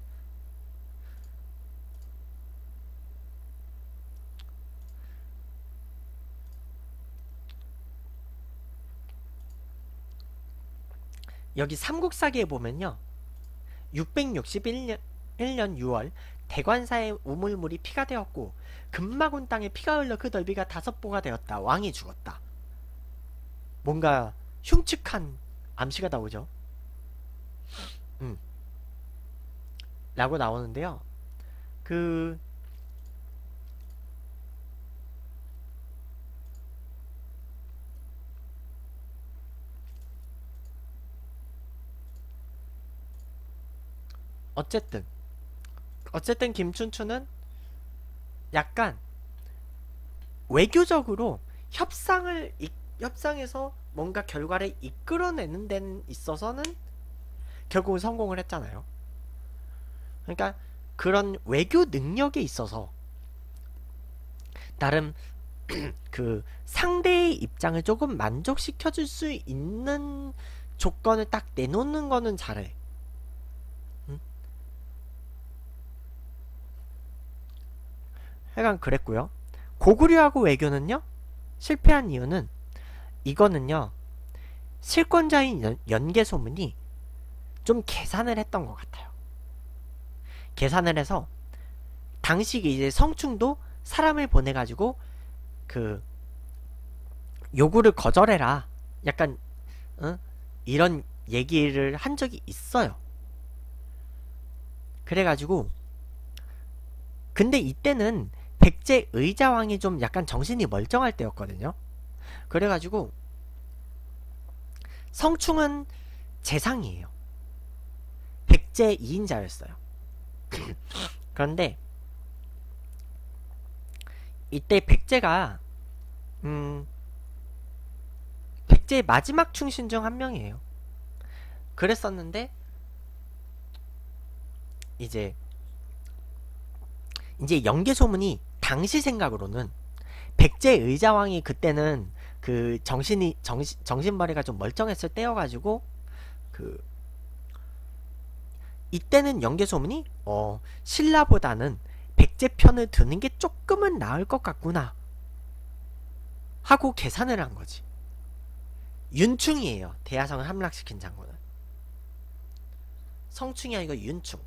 여기 삼국사기에 보면요. 육백육십일 년 일 년 유월 대관사의 우물물이 피가 되었고 금마군 땅에 피가 흘러 그 넓이가 다섯 보가 되었다. 왕이 죽었다. 뭔가 흉측한 암시가 나오죠. 음. 라고 나오는데요. 그 어쨌든 어쨌든 김춘추는 약간 외교적으로 협상을 이, 협상에서 뭔가 결과를 이끌어내는 데는 있어서는 결국 성공을 했잖아요. 그러니까 그런 외교 능력에 있어서 나름 그 상대의 입장을 조금 만족시켜줄 수 있는 조건을 딱 내놓는 거는 잘해. 응? 하여간 그랬고요. 고구려하고 외교는요 실패한 이유는 이거는요 실권자인 연, 연개소문이 좀 계산을 했던 것 같아요. 계산을 해서 당시 이제 성충도 사람을 보내가지고 그 요구를 거절해라 약간 어? 이런 얘기를 한 적이 있어요. 그래가지고 근데 이때는 백제 의자왕이 좀 약간 정신이 멀쩡할 때였거든요. 그래가지고 성충은 재상이에요. 백제 이인자였어요. 그런데 이때 백제가 음 백제의 마지막 충신 중 한 명이에요. 그랬었는데 이제 이제 연개소문이 당시 생각으로는 백제 의자왕이 그때는 그 정신이 정신 정신머리가 좀 멀쩡했을 때여가지고 그 이때는 연개소문이 어 신라보다는 백제 편을 드는 게 조금은 나을 것 같구나 하고 계산을 한 거지. 윤충이에요. 대하성을 함락시킨 장군은. 성충이 아니고 윤충.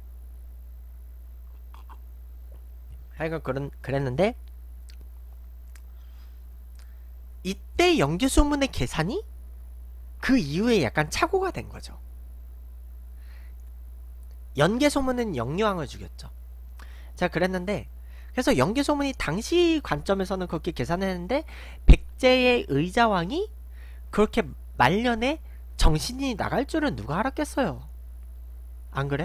하여간 그런 그랬는데 이때 연개소문의 계산이 그 이후에 약간 착오가 된 거죠. 연개소문은 영유왕을 죽였죠. 자, 그랬는데 그래서 연개소문이 당시 관점에서는 그렇게 계산했는데 백제의 의자왕이 그렇게 말년에 정신이 나갈 줄은 누가 알았겠어요. 안 그래?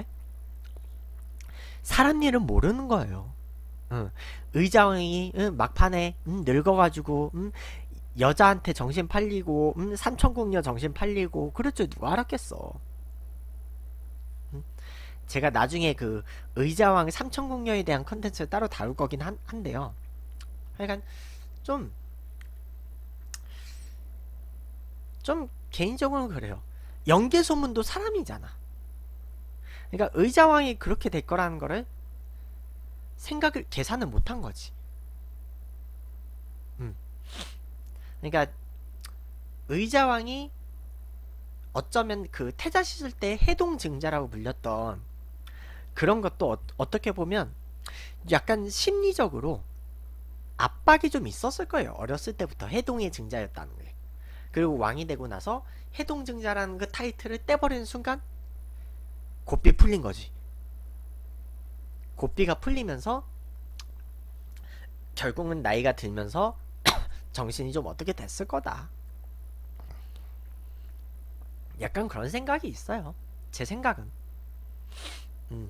사람 일은 모르는 거예요. 응. 의자왕이 응, 막판에 응, 늙어가지고 응, 여자한테 정신 팔리고 응, 삼천궁녀 정신 팔리고 그럴 줄 누가 알았겠어. 응? 제가 나중에 그 의자왕 삼천궁녀에 대한 컨텐츠를 따로 다룰 거긴 한, 한데요. 그러니까 좀 좀 개인적으로는 그래요. 연개소문도 사람이잖아. 그러니까 의자왕이 그렇게 될 거라는 거를 생각을 계산을 못한 거지. 음. 그러니까 의자왕이 어쩌면 그 태자 시절 때 해동증자라고 불렸던 그런 것도 어, 어떻게 보면 약간 심리적으로 압박이 좀 있었을 거예요. 어렸을 때부터 해동의 증자였다는 게. 그리고 왕이 되고 나서 해동증자라는 그 타이틀을 떼버리는 순간 고삐 풀린 거지. 고삐가 풀리면서 결국은 나이가 들면서 정신이 좀 어떻게 됐을 거다. 약간 그런 생각이 있어요. 제 생각은. 음.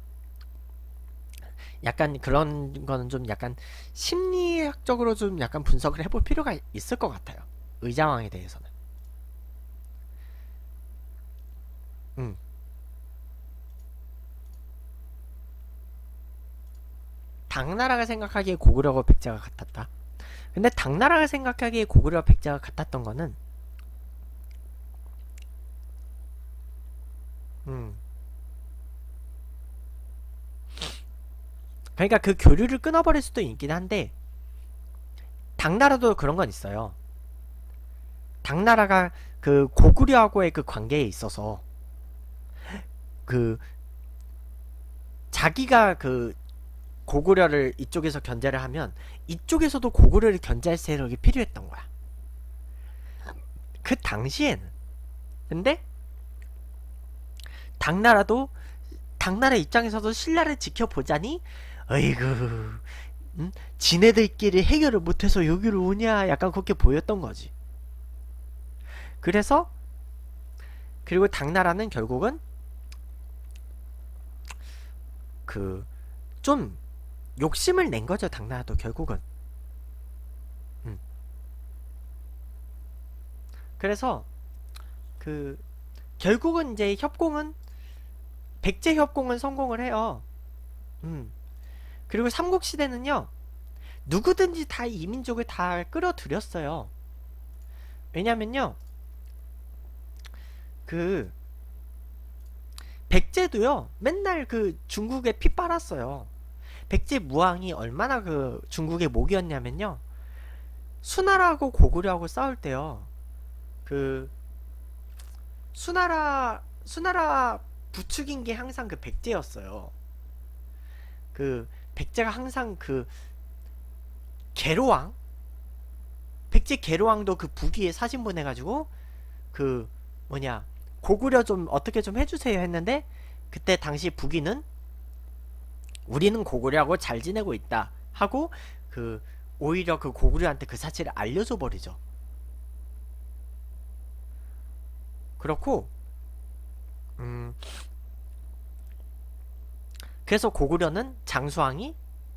약간 그런 거는 좀 약간 심리학적으로 좀 약간 분석을 해볼 필요가 있을 것 같아요. 의자왕에 대해서는. 음. 당나라가 생각하기에 고구려와 백제가 같았다. 근데 당나라가 생각하기에 고구려와 백제가 같았던 거는 음. 그러니까 그 교류를 끊어버릴 수도 있긴 한데 당나라도 그런 건 있어요. 당나라가 그 고구려하고의 그 관계에 있어서 그 자기가 그 고구려를 이쪽에서 견제를 하면 이쪽에서도 고구려를 견제할 세력이 필요했던 거야. 그 당시에는. 근데 당나라도 당나라 입장에서도 신라를 지켜보자니 어이구 음? 지네들끼리 해결을 못해서 여기로 오냐 약간 그렇게 보였던 거지. 그래서 그리고 당나라는 결국은 그 좀 욕심을 낸 거죠. 당나라도 결국은. 음. 그래서 그 결국은 이제 협공은 백제 협공은 성공을 해요. 음. 그리고 삼국시대는요 누구든지 다 이민족을 다 끌어들였어요. 왜냐면요 그 백제도요 맨날 그 중국에 피 빨았어요. 백제 무왕이 얼마나 그 중국의 목이었냐면요 수나라하고 고구려하고 싸울 때요 그 수나라 수나라 부축인 게 항상 그 백제였어요. 그 백제가 항상 그 계로왕 백제 계로왕도 그 북위에 사신 보내가지고 그 뭐냐 고구려 좀 어떻게 좀 해주세요 했는데 그때 당시 북위는 우리는 고구려하고 잘 지내고 있다 하고 그 오히려 그 고구려한테 그 사실을 알려줘 버리죠. 그렇고 음 그래서 고구려는 장수왕이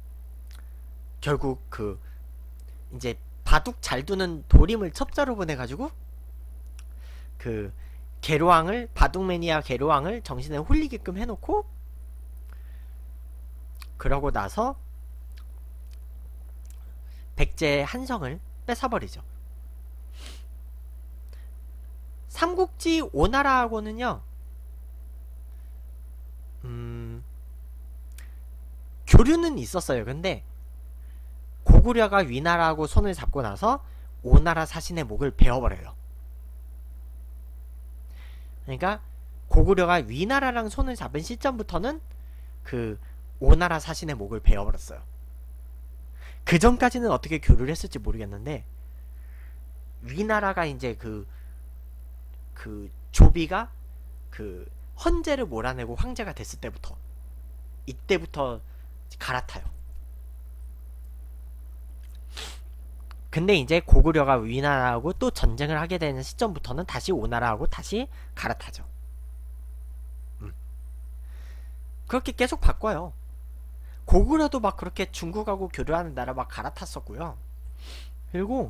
결국 그 이제 바둑 잘 두는 도림을 첩자로 보내가지고 그 계로왕을 바둑 매니아 계로왕을 정신에 홀리게끔 해놓고 그러고 나서 백제의 한성을 뺏어버리죠. 삼국지 오나라하고는요 음 교류는 있었어요. 근데 고구려가 위나라하고 손을 잡고 나서 오나라 사신의 목을 베어버려요. 그러니까 고구려가 위나라랑 손을 잡은 시점부터는 그 오나라 사신의 목을 베어버렸어요. 그 전까지는 어떻게 교류를 했을지 모르겠는데 위나라가 이제 그 그 조비가 그 헌제를 몰아내고 황제가 됐을 때부터, 이때부터 갈아타요. 근데 이제 고구려가 위나라하고 또 전쟁을 하게 되는 시점부터는 다시 오나라하고 다시 갈아타죠. 음. 그렇게 계속 바꿔요. 고구려도 막 그렇게 중국하고 교류하는 나라 막 갈아탔었고요. 그리고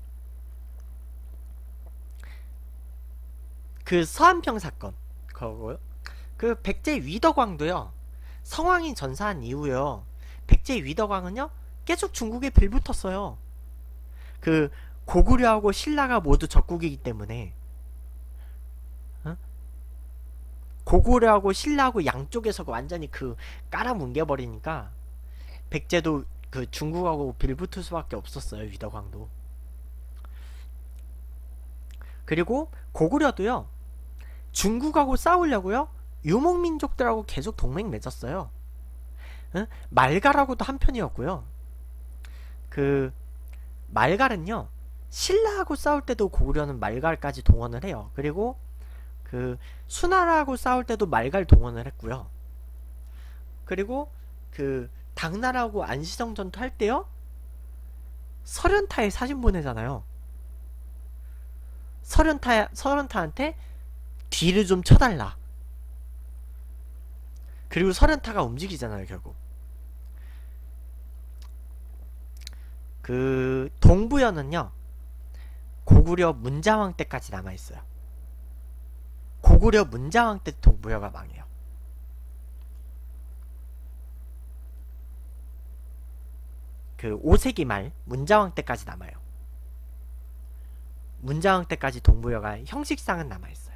그 서한평 사건, 그거고요. 그 백제 위덕왕도요, 성왕이 전사한 이후요, 백제 위덕왕은요 계속 중국에 빌붙었어요. 그 고구려하고 신라가 모두 적국이기 때문에, 어? 고구려하고 신라하고 양쪽에서 완전히 그 깔아뭉개버리니까 백제도 그 중국하고 빌붙을 수밖에 없었어요, 위덕왕도. 그리고 고구려도요, 중국하고 싸우려고요, 유목민족들하고 계속 동맹 맺었어요. 응? 말갈하고도 한편이었고요. 그 말갈은요, 신라하고 싸울 때도 고구려는 말갈까지 동원을 해요. 그리고 그 수나라하고 싸울 때도 말갈 동원을 했고요. 그리고 그 당나라하고 안시성 전투 할 때요, 설현타에 사신 보내잖아요. 설현타, 설현타한테 뒤를 좀 쳐달라. 그리고 설현타가 움직이잖아요, 결국. 그 동부여는요, 고구려 문자왕 때까지 남아있어요. 고구려 문자왕 때 동부여가 망해요. 그 오 세기 말 문자왕 때까지 남아요. 문자왕 때까지 동부여가 형식상은 남아있어요.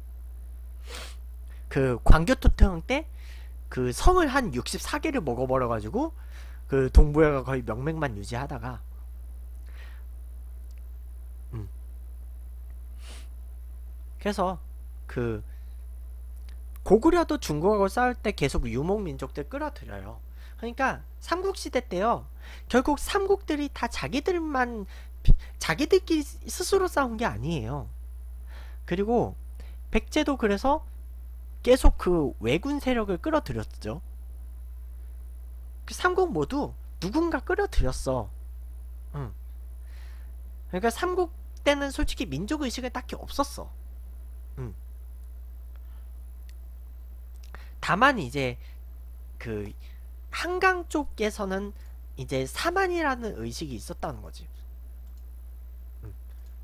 그 광교토태왕 때 그 성을 한 육십사 개를 먹어버려가지고 그 동부여가 거의 명맥만 유지하다가, 음. 그래서 그 고구려도 중국하고 싸울 때 계속 유목민족들 끌어들여요. 그러니까 삼국시대 때요, 결국 삼국들이 다 자기들만 자기들끼리 스스로 싸운 게 아니에요. 그리고 백제도 그래서 계속 그 왜군 세력을 끌어들였죠. 그 삼국 모두 누군가 끌어들였어. 응. 그러니까 삼국 때는 솔직히 민족의식은 딱히 없었어. 응. 다만 이제 그 한강 쪽에서는 이제 사만이라는 의식이 있었다는 거지. 응.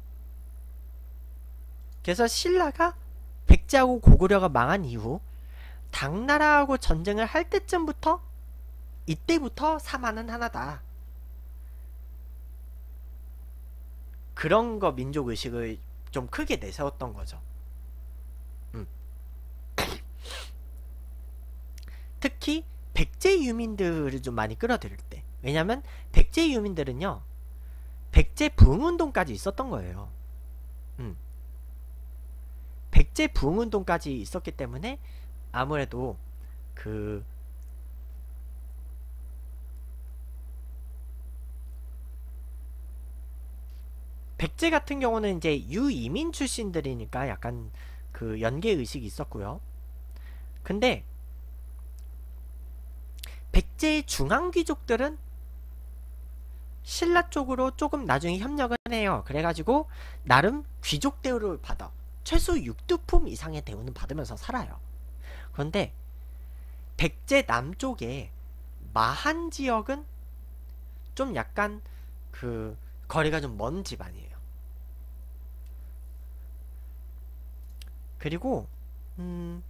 그래서 신라가 백제하고 고구려가 망한 이후 당나라하고 전쟁을 할 때쯤부터, 이때부터 사만은 하나다, 그런 거 민족의식을 좀 크게 내세웠던 거죠. 음. 특히 백제 유민들을 좀 많이 끌어들일 때, 왜냐면 백제 유민들은요, 백제 부흥운동까지 있었던 거예요. 음. 백제 부흥운동까지 있었기 때문에 아무래도 그 백제 같은 경우는 이제 유이민 출신들이니까 약간 그 연계의식이 있었고요. 근데 백제의 중앙귀족들은 신라 쪽으로 조금 나중에 협력을 해요. 그래가지고 나름 귀족 대우를 받아. 최소 육두품 이상의 대우는 받으면서 살아요. 그런데 백제 남쪽의 마한 지역은 좀 약간 그 거리가 좀 먼 집안이에요. 그리고 음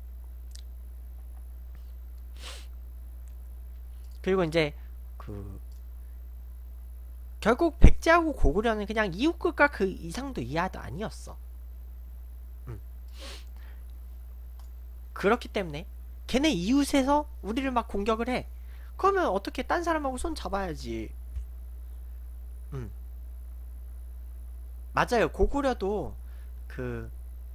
그리고 이제 그 결국 백제하고 고구려는 그냥 이웃국가 그 이상도 이하도 아니었어. 음. 그렇기 때문에 걔네 이웃에서 우리를 막 공격을 해. 그러면 어떻게 딴 사람하고 손 잡아야지. 음. 맞아요. 고구려도 그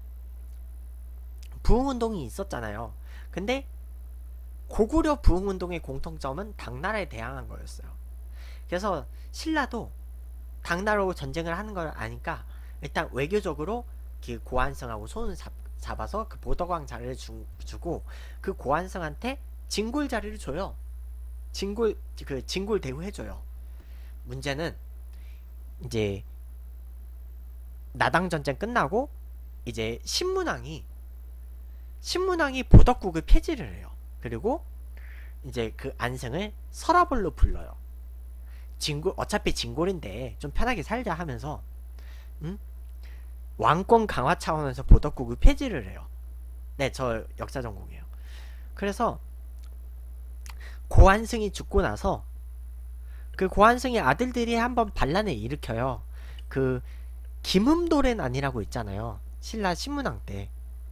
부흥운동이 있었잖아요. 근데 고구려 부흥운동의 공통점은 당나라에 대항한 거였어요. 그래서 신라도 당나라로 전쟁을 하는 걸 아니까 일단 외교적으로 그 고한성하고 손을 잡, 잡아서 그 보덕왕 자리를 주, 주고 그 고한성한테 진골 자리를 줘요. 진골 그 진골 대우 해줘요. 문제는 이제 나당 전쟁 끝나고 이제 신문왕이 신문왕이 보덕국을 폐지를 해요. 그리고 이제 그 안승을 서라벌로 불러요. 진골 어차피 진골인데 좀 편하게 살자 하면서 음? 왕권 강화 차원에서 보덕국을 폐지를 해요. 네, 저 역사 전공이에요. 그래서 고한승이 죽고 나서 그 고한승의 아들들이 한번 반란을 일으켜요. 그 김흠도렌안이라고 있잖아요. 신라 신문왕 때.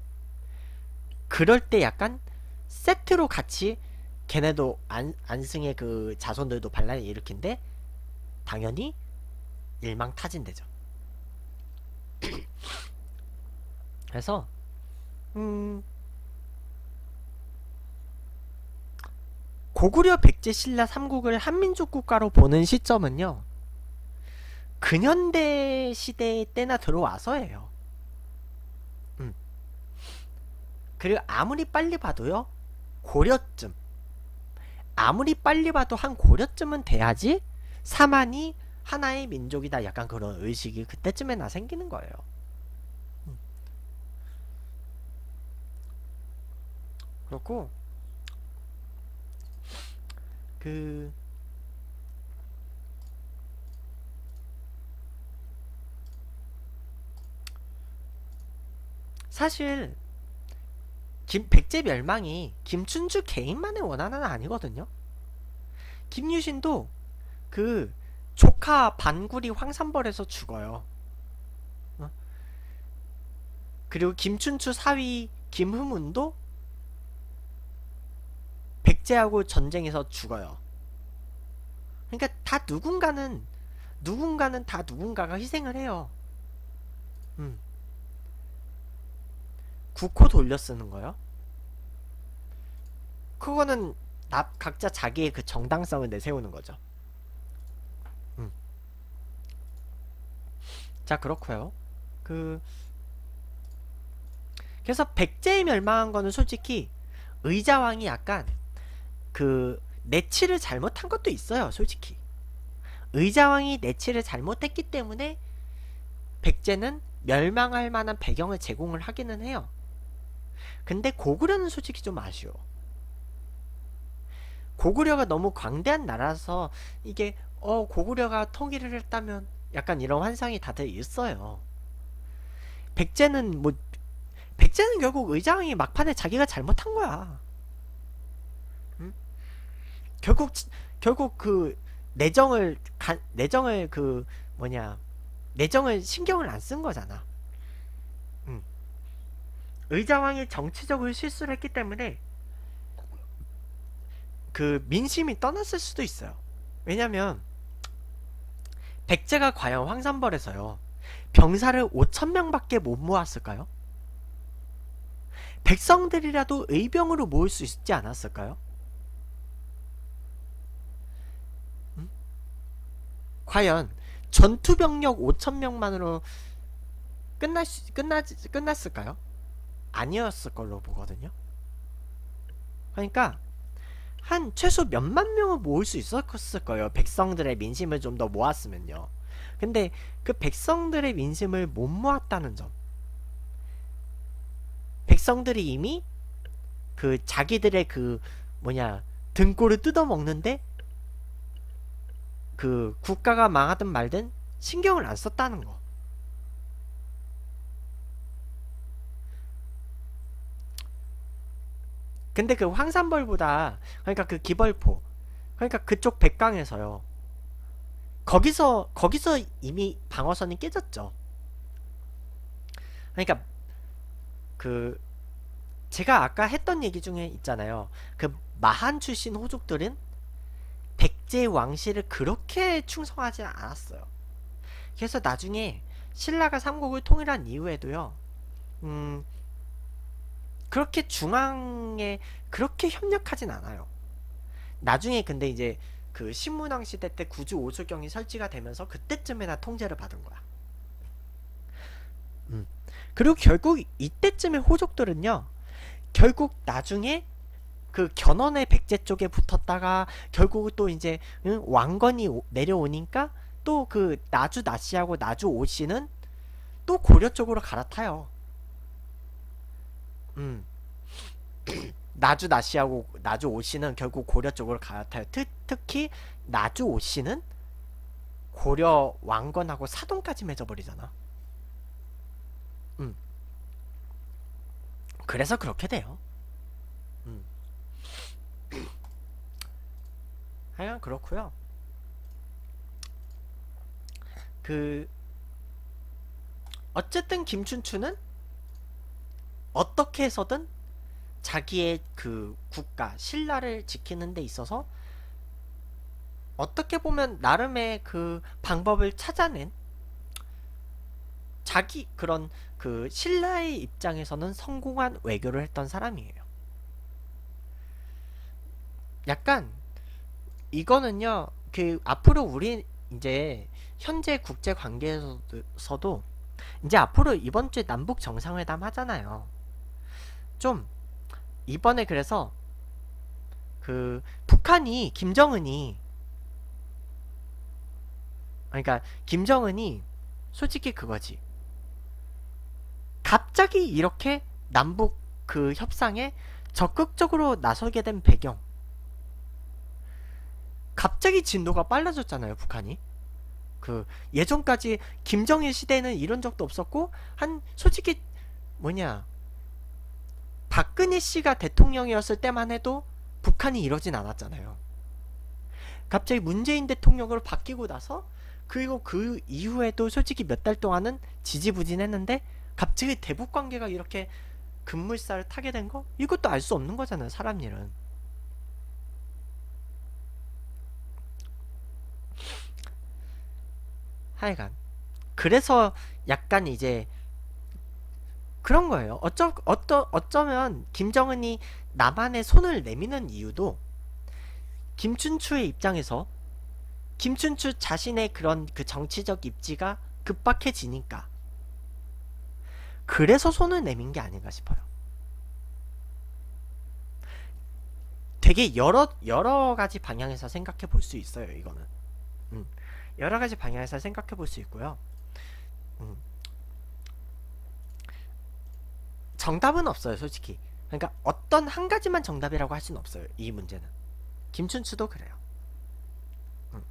그럴 때 약간 세트로 같이 걔네도 안, 안승의 그 자손들도 반란을 일으킨데 당연히 일망타진되죠. 그래서 음 고구려 백제 신라 삼국을 한민족 국가로 보는 시점은요 근현대 시대 때나 들어와서예요. 음. 그리고 아무리 빨리 봐도요 고려쯤 아무리 빨리 봐도 한 고려쯤은 돼야지 사만이 하나의 민족이다 약간 그런 의식이 그때쯤에나 생기는 거예요. 음. 그렇고 그 사실 김 백제 멸망이 김춘주 개인만의 원한은 아니거든요. 김유신도 그 조카 반구리 황산벌에서 죽어요. 어? 그리고 김춘추 사위 김흠운도 백제하고 전쟁에서 죽어요. 그러니까 다 누군가는 누군가는 다 누군가가 희생을 해요. 음. 국호 돌려 쓰는 거요? 그거는 나, 각자 자기의 그 정당성을 내세우는 거죠. 음. 자, 그렇고요. 그 그래서 백제에 멸망한 거는 솔직히 의자왕이 약간 그 내치를 잘못한 것도 있어요. 솔직히 의자왕이 내치를 잘못했기 때문에 백제는 멸망할 만한 배경을 제공을 하기는 해요. 근데 고구려는 솔직히 좀 아쉬워. 고구려가 너무 광대한 나라라서 이게 어 고구려가 통일을 했다면 약간 이런 환상이 다들 있어요. 백제는 뭐 백제는 결국 의자왕이 막판에 자기가 잘못한 거야. 응? 결국 결국 그 내정을 가, 내정을 그 뭐냐 내정을 신경을 안 쓴 거잖아. 응. 의자왕이 정치적으로 실수를 했기 때문에 그 민심이 떠났을 수도 있어요. 왜냐면 백제가 과연 황산벌에서요 병사를 오천 명밖에 못 모았을까요? 백성들이라도 의병으로 모을 수 있지 않았을까요? 음? 과연 전투병력 오천 명만으로 끝날 수, 끝나, 끝났을까요? 아니었을 걸로 보거든요. 그러니까 한 최소 몇만 명을 모을 수 있었을 거예요. 백성들의 민심을 좀 더 모았으면요. 근데 그 백성들의 민심을 못 모았다는 점. 백성들이 이미 그 자기들의 그 뭐냐 등골을 뜯어먹는데 그 국가가 망하든 말든 신경을 안 썼다는 거. 근데 그 황산벌보다 그러니까 그 기벌포 그러니까 그쪽 백강에서요 거기서 거기서 이미 방어선이 깨졌죠. 그러니까 그 제가 아까 했던 얘기 중에 있잖아요. 그 마한 출신 호족들은 백제 왕실을 그렇게 충성하지 않았어요. 그래서 나중에 신라가 삼국을 통일한 이후에도요. 음 그렇게 중앙에 그렇게 협력하진 않아요. 나중에 근데 이제 그 신문왕 시대 때 구주 오수경이 설치가 되면서 그때쯤에나 통제를 받은 거야. 음. 그리고 결국 이때쯤에 호족들은요, 결국 나중에 그 견훤의 백제 쪽에 붙었다가 결국 또 이제 응? 왕건이 오, 내려오니까 또 그 나주 나씨하고 나주 오씨는 또 고려 쪽으로 갈아타요. 음. 나주 나씨하고 나주 오씨는 결국 고려 쪽으로 갈아타요. 특, 특히 나주 오씨는 고려 왕건하고 사돈까지 맺어버리잖아. 음. 그래서 그렇게 돼요. 음. 하여간 그렇고요. 그 어쨌든 김춘추는 어떻게 해서든 자기의 그 국가 신라를 지키는 데 있어서 어떻게 보면 나름의 그 방법을 찾아낸, 자기 그런 그 신라의 입장에서는 성공한 외교를 했던 사람이에요. 약간 이거는요, 그 앞으로 우리 이제 현재 국제 관계에서도 이제 앞으로 이번 주에 남북 정상회담 하잖아요. 좀 이번에 그래서 그 북한이 김정은이 그러니까 김정은이 솔직히 그거지. 갑자기 이렇게 남북 그 협상에 적극적으로 나서게 된 배경. 갑자기 진도가 빨라졌잖아요, 북한이. 그 예전까지 김정일 시대는 이런 적도 없었고, 한 솔직히 뭐냐, 박근혜 씨가 대통령이었을 때만 해도 북한이 이러진 않았잖아요. 갑자기 문재인 대통령으로 바뀌고 나서, 그리고 그 이후에도 솔직히 몇 달 동안은 지지부진했는데 갑자기 대북 관계가 이렇게 급물살을 타게 된 거? 이것도 알 수 없는 거잖아요, 사람 일은. 하여간 그래서 약간 이제 그런 거예요. 어쩌, 어떠, 어쩌면 김정은이 남한에 손을 내미는 이유도 김춘추의 입장에서 김춘추 자신의 그런 그 정치적 입지가 급박해지니까 그래서 손을 내민 게 아닌가 싶어요. 되게 여러 여러 가지 방향에서 생각해 볼 수 있어요, 이거는. 음, 여러 가지 방향에서 생각해 볼 수 있고요. 음, 정답은 없어요, 솔직히. 그러니까 어떤 한 가지만 정답이라고 할 수는 없어요, 이 문제는. 김춘추도 그래요. 음.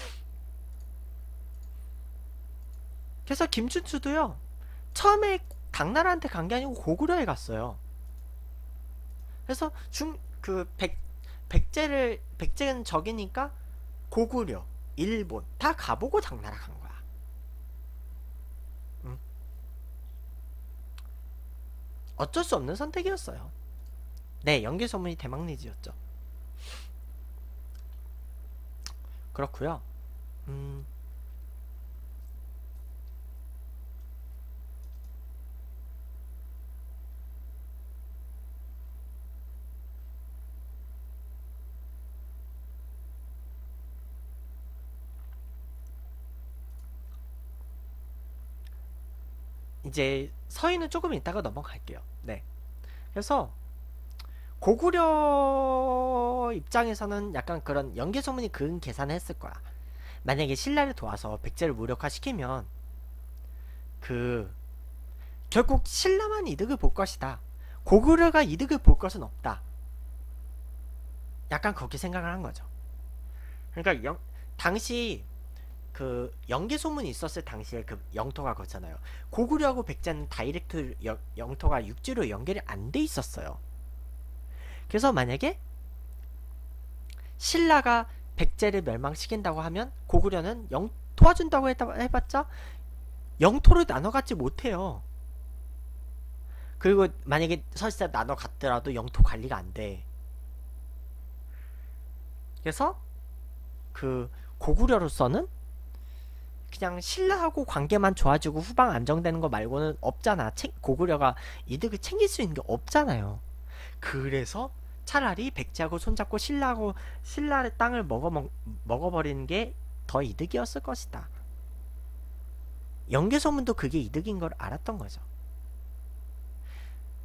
그래서 김춘추도요, 처음에 당나라한테 간 게 아니고 고구려에 갔어요. 그래서 중 그 백 백제를 백제는 적이니까 고구려, 일본 다 가보고 당나라 간 거야. 응? 어쩔 수 없는 선택이었어요. 네, 연개 소문이 대망리지였죠. 그렇고요. 음. 이제 서인은 조금 이따가 넘어갈게요. 네. 그래서 고구려 입장에서는 약간 그런 연개 소문이 그은 계산을 했을 거야. 만약에 신라를 도와서 백제를 무력화시키면 그 결국 신라만 이득을 볼 것이다. 고구려가 이득을 볼 것은 없다. 약간 그렇게 생각을 한 거죠. 그러니까 영, 당시 그 연개 소문이 있었을 당시에 그 영토가 그렇잖아요. 고구려하고 백제는 다이렉트 여, 영토가 육지로 연결이 안 돼 있었어요. 그래서 만약에 신라가 백제를 멸망시킨다고 하면 고구려는 영 도와준다고 했다, 해봤자 영토를 나눠 갖지 못해요. 그리고 만약에 설사 나눠 갖더라도 영토 관리가 안 돼. 그래서 그 고구려로서는 그냥 신라하고 관계만 좋아지고 후방 안정되는 거 말고는 없잖아. 챙, 고구려가 이득을 챙길 수 있는 게 없잖아요. 그래서 차라리 백제하고 손잡고 신라하고 신라의 땅을 먹어 먹, 먹어버리는 게 더 이득이었을 것이다. 연개소문도 그게 이득인 걸 알았던 거죠.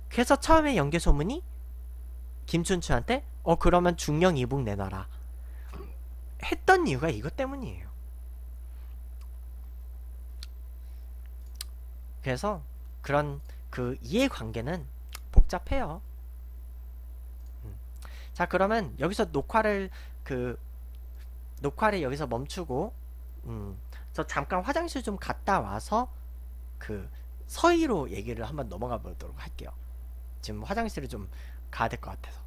그래서 처음에 연계 소문이 김춘추한테 어 그러면 중령 이북 내놔라 했던 이유가 이것 때문이에요. 그래서 그런 그 이해관계는 복잡해요. 음. 자 그러면 여기서 녹화를 그 녹화를 여기서 멈추고 음, 저 잠깐 화장실 좀 갔다 와서 그 서희로 얘기를 한번 넘어가 보도록 할게요. 지금 화장실을 좀 가야 될 것 같아서.